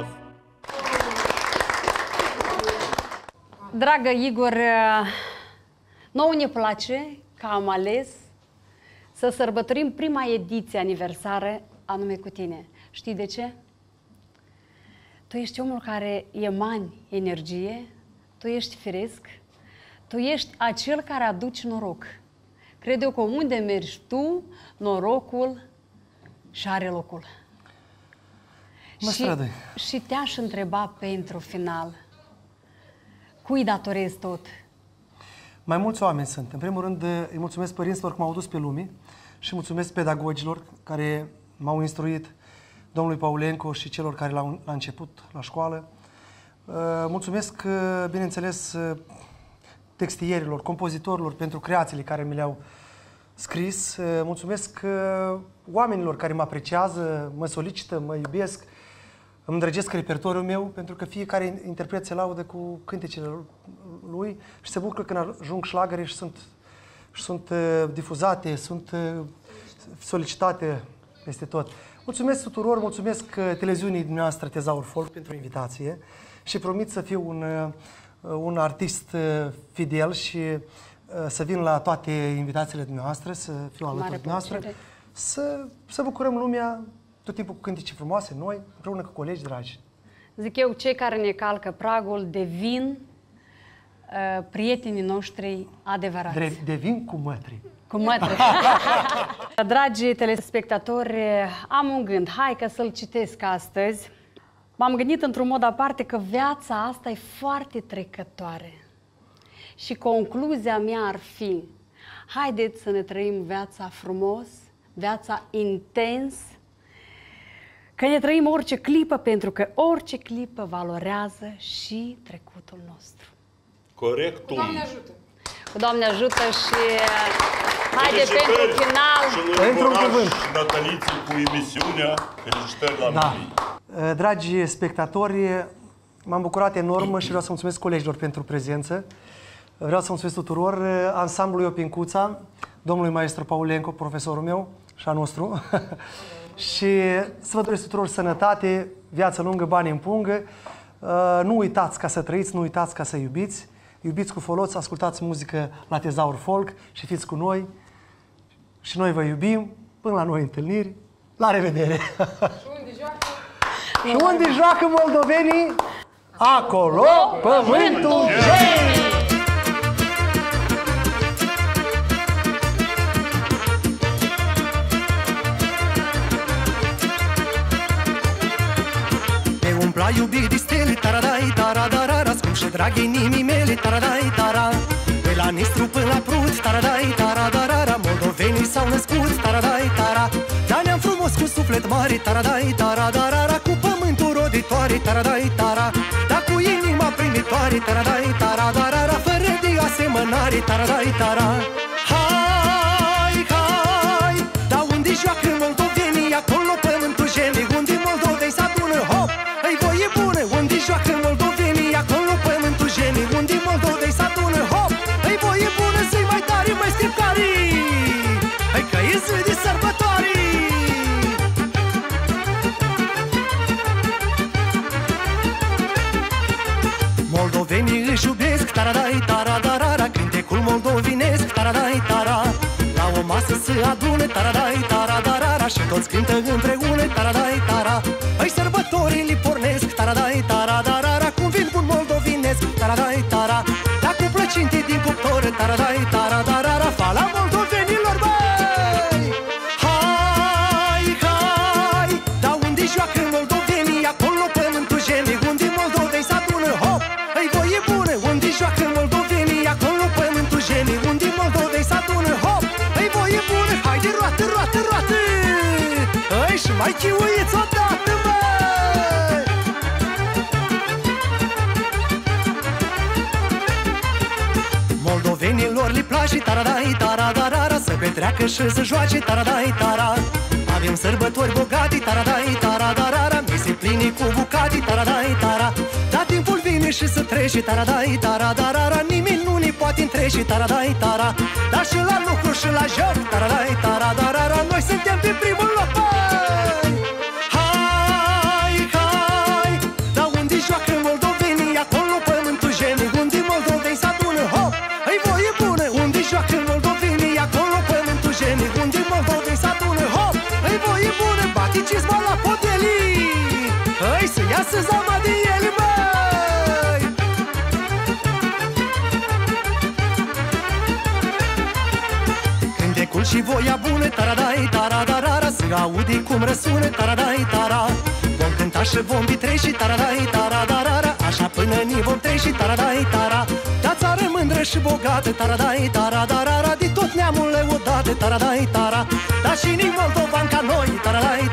Dragă Igor, nouă ne place că am ales să sărbătorim prima ediție aniversară anume cu tine. Știi de ce? Tu ești omul care emani energie, tu ești firesc, tu ești acel care aduce noroc. Cred eu că unde mergi tu, norocul și are locul. Mă și, strădui. și te-aș întreba pentru final, cui datorezi tot? Mai mulți oameni sunt. În primul rând, îi mulțumesc părinților că m-au dus pe lume și mulțumesc pedagogilor care m-au instruit, domnului Paulenco și celor care l-au la început la școală. Mulțumesc, bineînțeles, textierilor, compozitorilor pentru creațiile care mi le-au scris. Mulțumesc oamenilor care mă apreciază, mă solicită, mă iubesc, îmi îndrăgesc repertoriul meu, pentru că fiecare interpret se laudă cu cântecele lui și se bucură când ajung șlagăre și sunt, și sunt difuzate, sunt solicitate peste tot. Mulțumesc tuturor, mulțumesc televiziunii dumneavoastră Tezaur Folk pentru invitație și promit să fiu un, un artist fidel și să vin la toate invitațiile dumneavoastră, să fiu alături de dumneavoastră, să, să bucurăm lumea tot timpul cu cântece frumoase, noi, împreună cu colegi dragi. Zic eu, cei care ne calcă pragul devin uh, prietenii noștri adevărați. De, devin cu mătri. Cu mătri. Dragi telespectatori, am un gând. Hai că să-l citesc astăzi. M-am gândit într-un mod aparte că viața asta e foarte trecătoare. Și concluzia mea ar fi, haideți să ne trăim viața frumos, viața intens, că ne trăim orice clipă, pentru că orice clipă valorează și trecutul nostru. Corect. Doamne ajută! Cu Doamne ajută și haide pentru final. Pentru un cuvânt. Și nataliții cu emisiunea, felicitări la da. noi. Dragi spectatori, m-am bucurat enorm și vreau să mulțumesc colegilor pentru prezență. Vreau să mulțumesc tuturor ansamblului Opincuța, domnului maestru Paulenco, profesorul meu și a nostru. Și să vă doresc tuturor sănătate, viață lungă, bani în pungă. Nu uitați ca să trăiți, nu uitați ca să iubiți. Iubiți cu folos, ascultați muzică la Tezaur Folk și fiți cu noi. Și noi vă iubim. Până la noi întâlniri. La revedere! Și unde joacă? Și unde joacă moldovenii? Acolo, pământul Jei! La iubiri de stele, taradai, taradarara, scump și drag inimii mele, taradai, tara. De la Nistru până la Prut, taradai, taradarara, moldovenii s-au născut, taradai, tara. Dar ne-am frumos cu suflet mare, taradai, taradarara, cu pământul roditoare, taradai, tara. Dar cu inima primitoare, taradai, taradarara, fără de asemănare, taradai, tara. Hai, hai, dar unde joacă moldovenii, acolo pământul jele, unde moldoveni s-adună, hop! Îi voie bună, unde joacă moldovenii, acolo pământul jele, unde moldoveni s-adună, hop! Îi voie bună, să-i mai tare, mai scriptare, hai că e zi de sărbătoare! Moldovenii își iubesc, taradai, taradarara, cântecul moldovinesc, taradai, tara. La o masă se adună, taradai, taradarara, și toți cântă împreună, taradai, tara. Îi sărbătorii li pornesc, taradai, taradarara, cu vin bun moldovinesc, taradai, tara. Dar cu plăcinte din cuptor, taradai, taradarara, fala moldovenilor, băi! Hai, hai, dar unde joacă moldovenii, acolo pământul jele, unde moldoveni s-adună, hop! Îi voie bună, unde joacă moldovenii, acolo pământul jele, unde moldoveni s-adună, hop! Îi voie bună, haide, roată, roată, roată! Îi și mai chiuiți odată, băi! Moldovenilor li place, taradai, taradarara, să petreacă și să joace, taradai, tara. Avem sărbători bogate, taradai, taradarara, mise pline cu bucate, taradai, tara. Dar timpul vine și să trece, taradai, taradarara, nimeni nu ne poate întrece, taradai, tara. Dar și la lucru și la joc, taradai, taradarara, noi suntem pe primul loc, băi! Hai, hai, dar unde joacă moldovenii, acolo pământul jele, unde moldoveni s-adună, hop! Îi voie bună, unde joacă moldovenii, acolo pământul jele, unde moldoveni s-adună, hop! Îi voie bună, bate cizma la podelii, îi să iasă zama de ele, băi! Cântecul și voia bună, taradai, taradarara, să aude cum răsună, taradai, tara. Vom cânta și vom vitreși, taradai, taradarara, așa până ni vom trece, taradai, tara. Da țară mândră și bogată, taradai, taradarara, de tot neamul lăudată, taradai, tara. Da și ni moldovan ca noi, taradai,